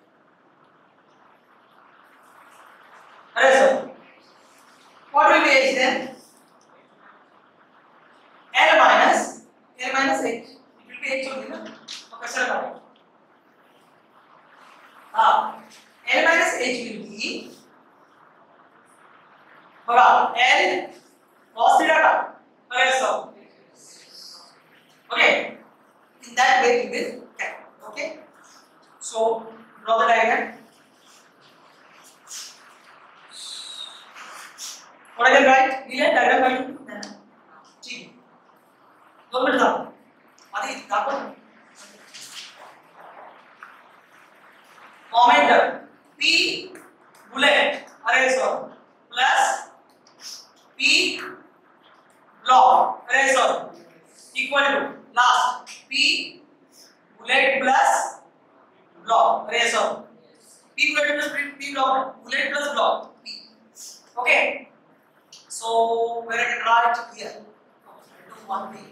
Alright, so what will be H then? L minus H. It will be H only, na? Okay, sir. L minus H will be L cos theta का. Alright, so okay. In that way we will get. Okay. So draw the diagram. What I can write? Delete diagram writing. ठीक है. 2 minute दाओ. आधी दाखव. Momentum P bullet eraser plus P block eraser equal to last P bullet plus block eraser. P bullet plus P block, bullet plus block P. Okay. So where I can write here? Do one thing.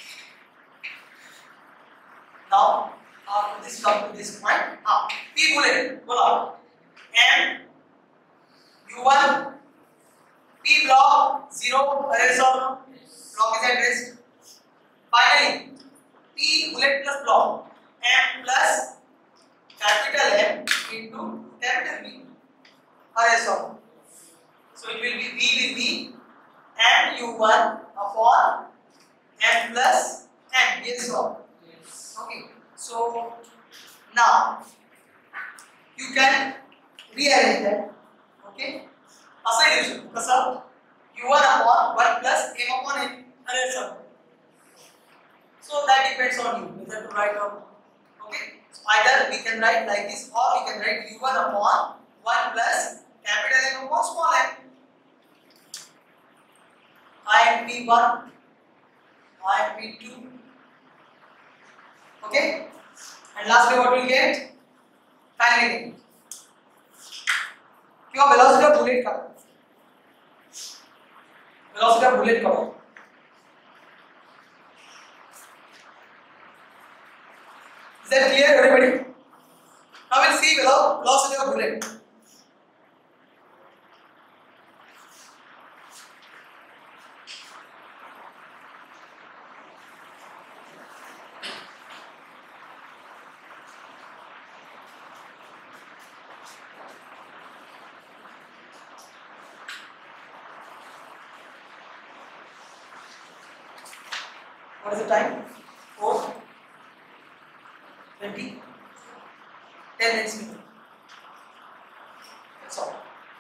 Now this come to this point. P bullet, bola. M U1 P block 0 eraser block is at rest. Finally P bullet plus block M plus capital M into capital B eraser. So it will be V will be M U1 upon M plus M. Yes or okay. So now you can rearrange that. Okay. Assign कसा U1 upon 1 plus M upon N. Eraser. So that depends on you whether to write or not. Okay. So either we can write like this or we can write U1 upon 1 plus capital M upon small m. I am P1, I am P2. Okay. And lastly what we will get? Kinetic. क्यों velocity of bullet का? Velocity of bullet का? Is that clear, everybody? Now we'll see velocity of bullet. What is the time? 4:20. 10 minutes. That's all.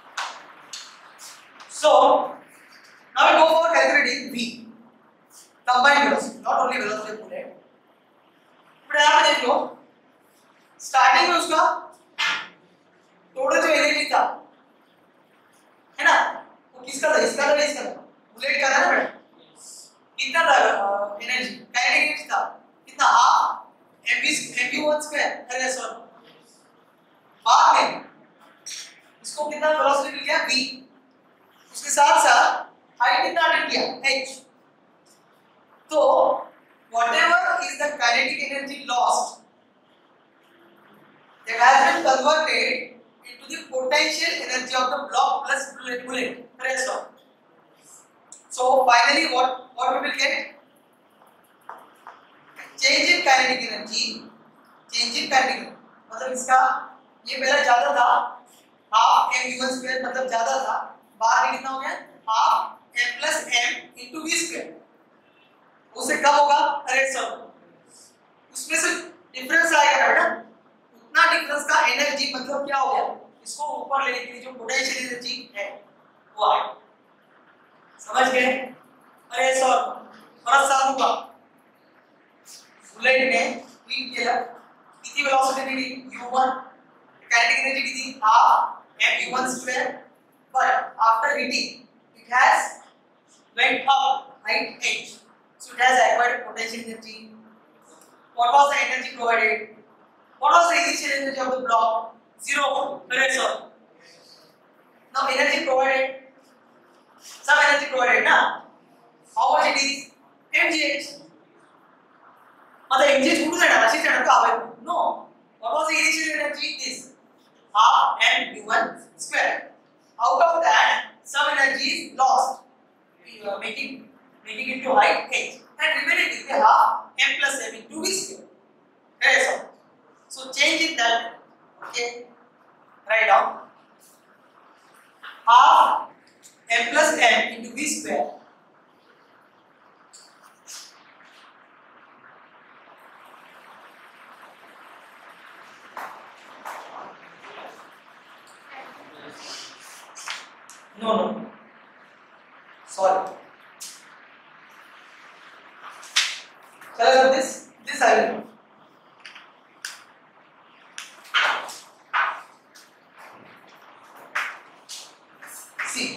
So now we go for calculating V, combined velocity, not only velocity of bullet. but यहाँ पे देख लो, starting में उसका total जो energy था, है ना, वो किसका था? इसका था, इसका था, बुलेट का था ना बेटा? कितना था एनर्जी? काइनेटिक एनर्जी था कितना? Half mv1 square. अरे सर बाद में इसको कितना वेलोसिटी मिल गया? v. उसके साथ साथ हाइट कितना अटेन किया? h. तो whatever is the kinetic energy lost that has been converted into the potential energy of the block plus bullet pressure. So finally what we will get? Change in kinetic energy. मतलब इसका ये पहले ज्यादा था, half mv1 square मतलब ज्यादा था, बाहर में कितना हो गया? Half m plus m into v square. उससे कम होगा? अरे सर उसमें से डिफरेंस आएगा बेटा, उतना डिफरेंस का एनर्जी मतलब क्या हो गया? इसको ऊपर लेने के लिए जो पोटेंशियल एनर्जी है वो आए. समझ गए? अरे सर बड़ा साल होगा बुलेट ने ट्वीट किया किती velocity दिली u1 kinetic energy किती half mu1 square but after heating it has went up height h so it has acquired potential energy. What was the energy provided? What was the initial energy of the block? 0 correct sir. Now energy provided, some energy provided na, how much it is mgh मतलब mgh कुठून येणार अशीच येणार का हवे no. What was the initial energy? This half mu1 square. Out of that some energy is lost making it to height h and remaining is the half m plus m into v square. Okay sir. So change in that. Okay, write down half m plus m into v square no sorry chalo this I will see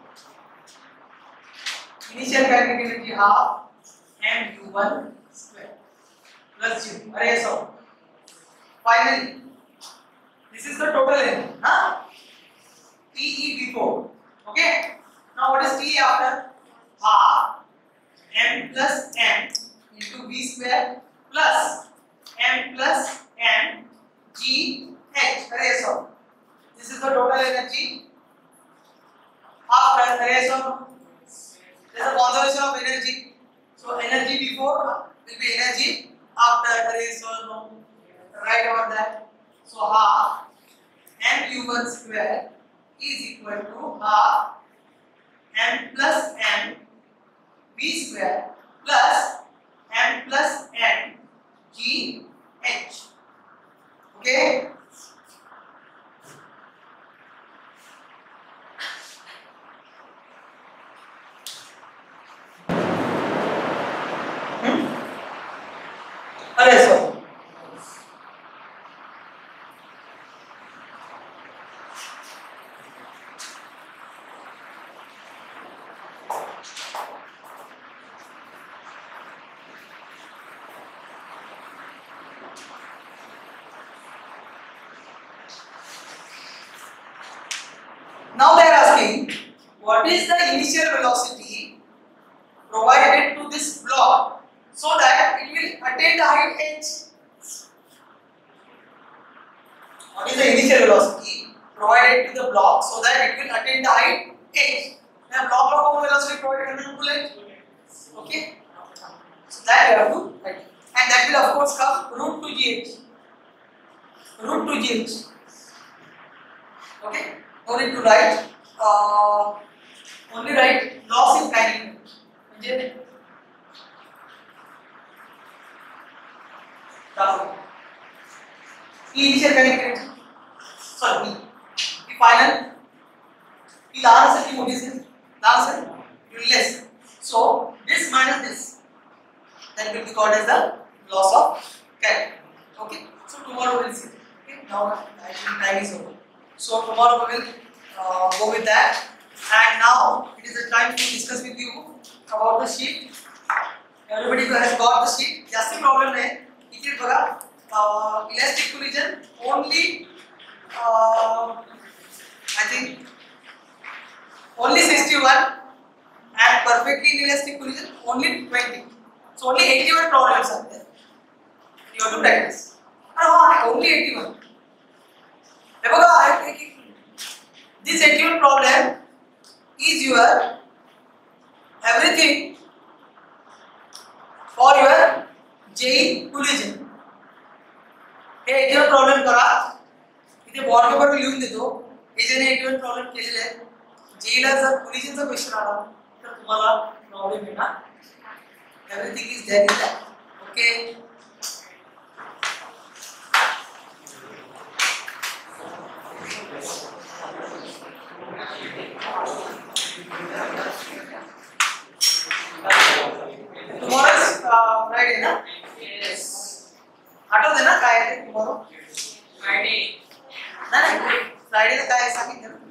initial kinetic energy half mu1 square plus u array so finally this is the total energy huh? TE before. Okay. Now what is TE after? Half m plus n into v square plus m plus n g h. Array so this is the total energy after array so there is a conservation of energy. So energy before will be energy after array so no. Write over that. So half mu1 square is equal to half m plus n v square plus m plus n g h. Okay. Array so now they are asking what is the initial velocity provided to this block so that it will attain the height h. What is the initial velocity provided to the block so that it will attain the height h? Now block of velocity provided to bullet. Okay. So that you have to write. And that will of course come root 2 gh. Root 2 gh. Okay. No need to write. Only write loss in kinetic energy. Initial kinetic energy. Sorry. The final. The answer is what is it? The answer is less. So this minus this, that will be called as the loss of kinetic. Okay. So tomorrow we will see. Okay. Now actually time is over. So tomorrow we will go with that. And now it is the time to discuss with you about the sheet. Everybody has got the sheet. Just the problem है. इधर बगा elastic collision only I think only 61 and perfectly inelastic collision only 20. So only 81 problems are there. You have to practice. Only 81. This 81 problem is your everything for your JEE collision. हे 81 problem करा इथे board paper लिहून देतो हे जे 81 problem केलेले आहेत JEE ला जर collisionचा question आला तर तुम्हाला प्रॉब्लेम येणार everything is there in that okay tomorrow is Friday na yes आठवते ना काय आहे टुमॉरो? फ्रायडे. नाही फ्रायडेला काय सांगितलं ना?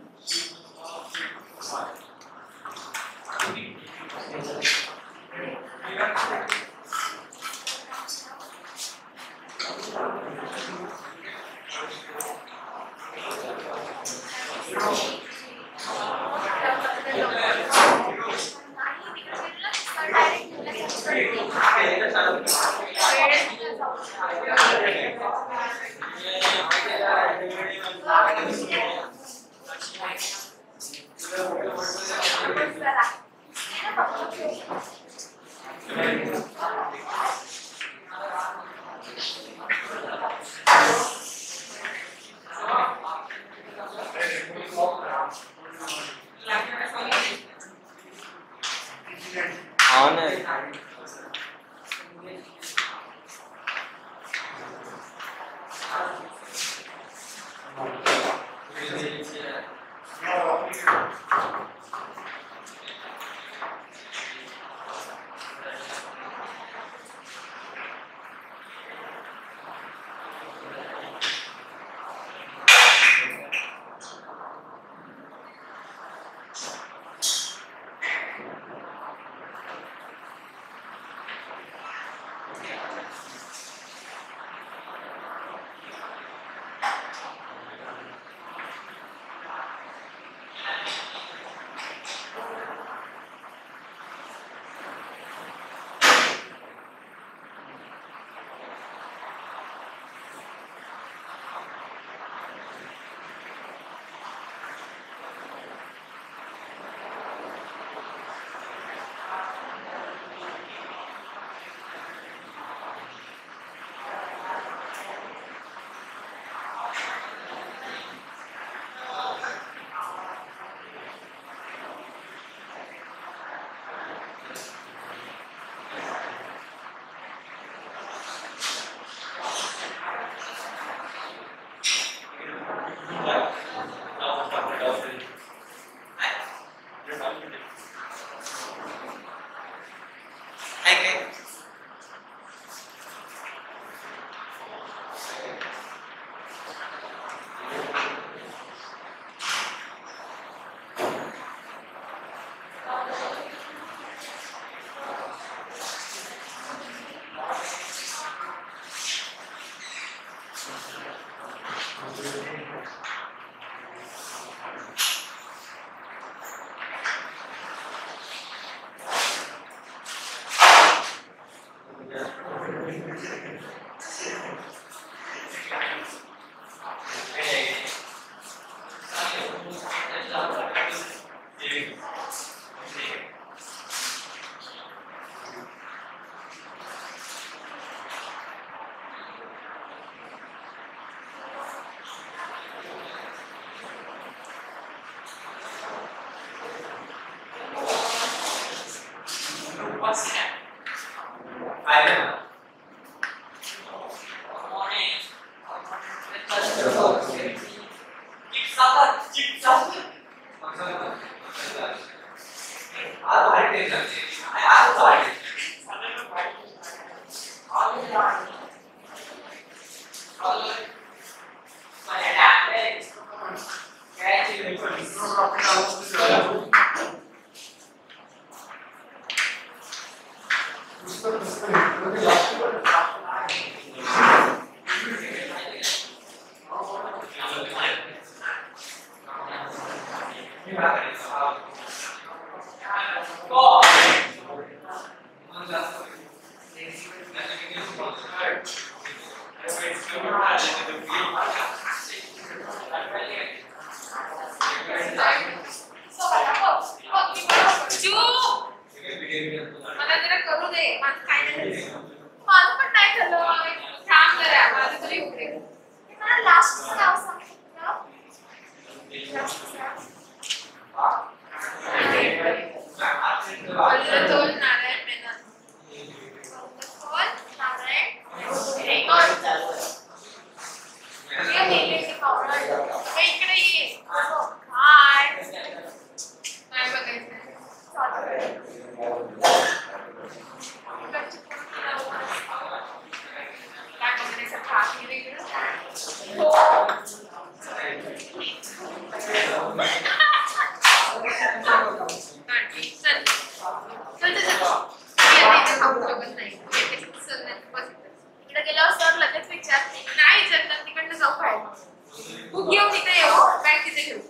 नाही जर तिकडनं जाऊ काय बुक घेऊन इथे येऊ बॅग तिथे घेऊ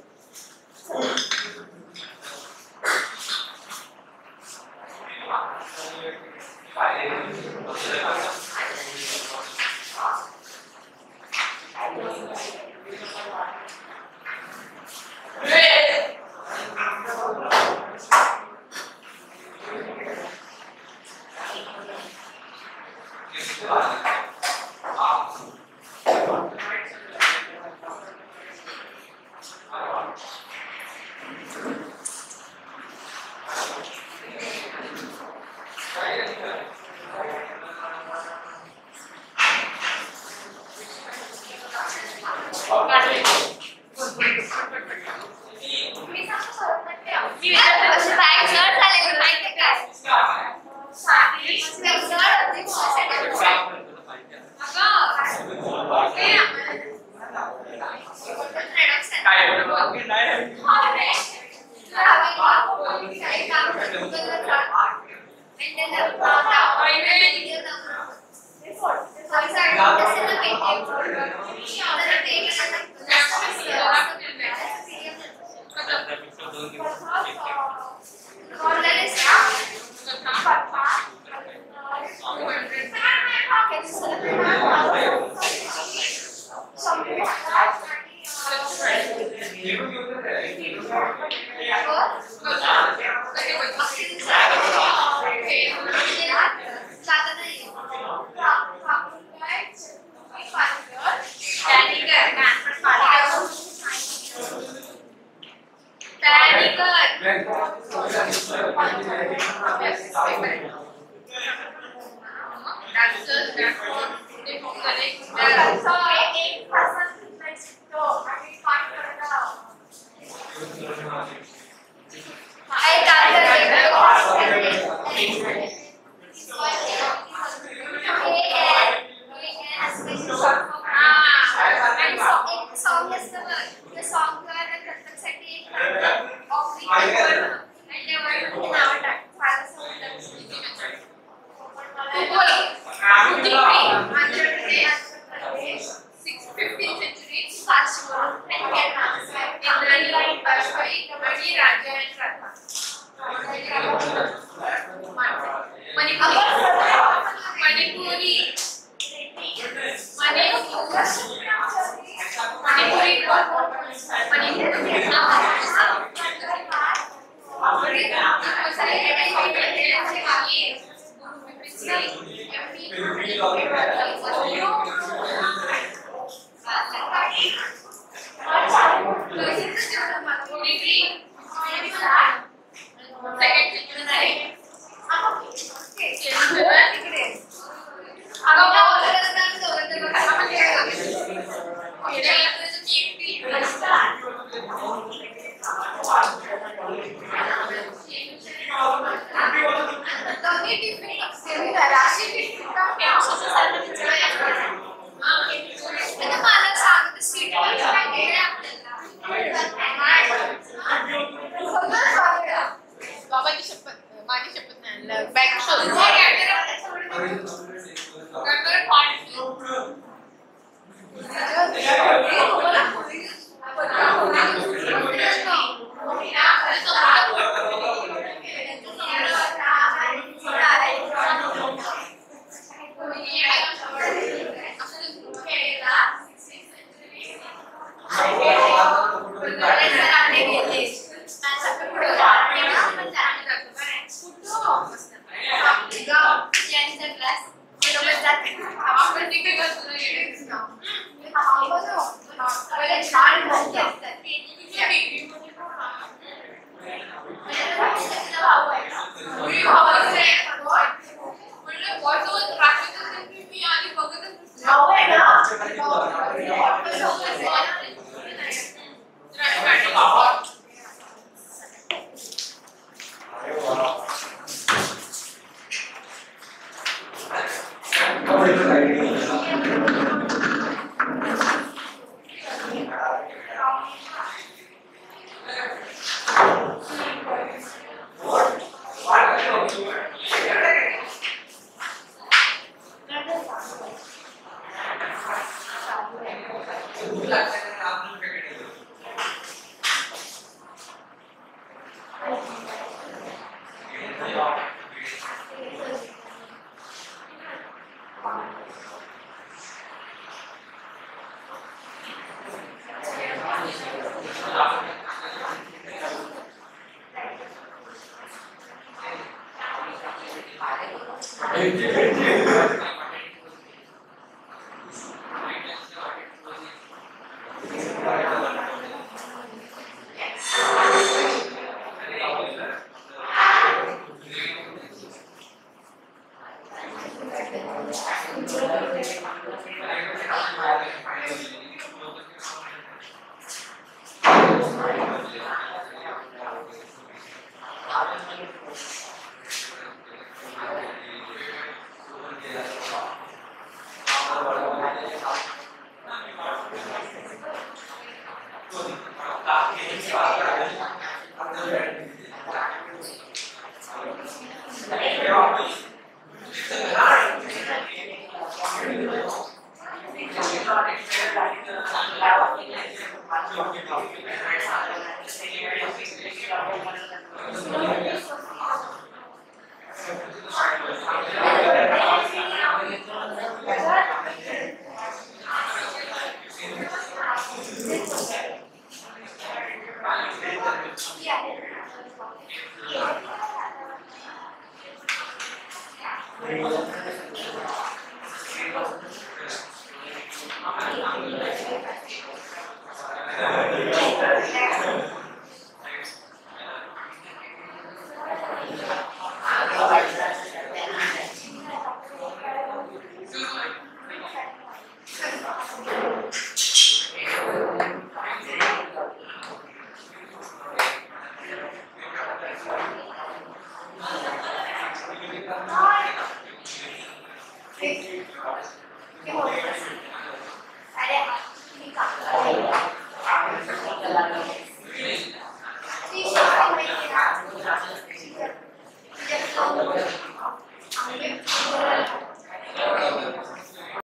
Ada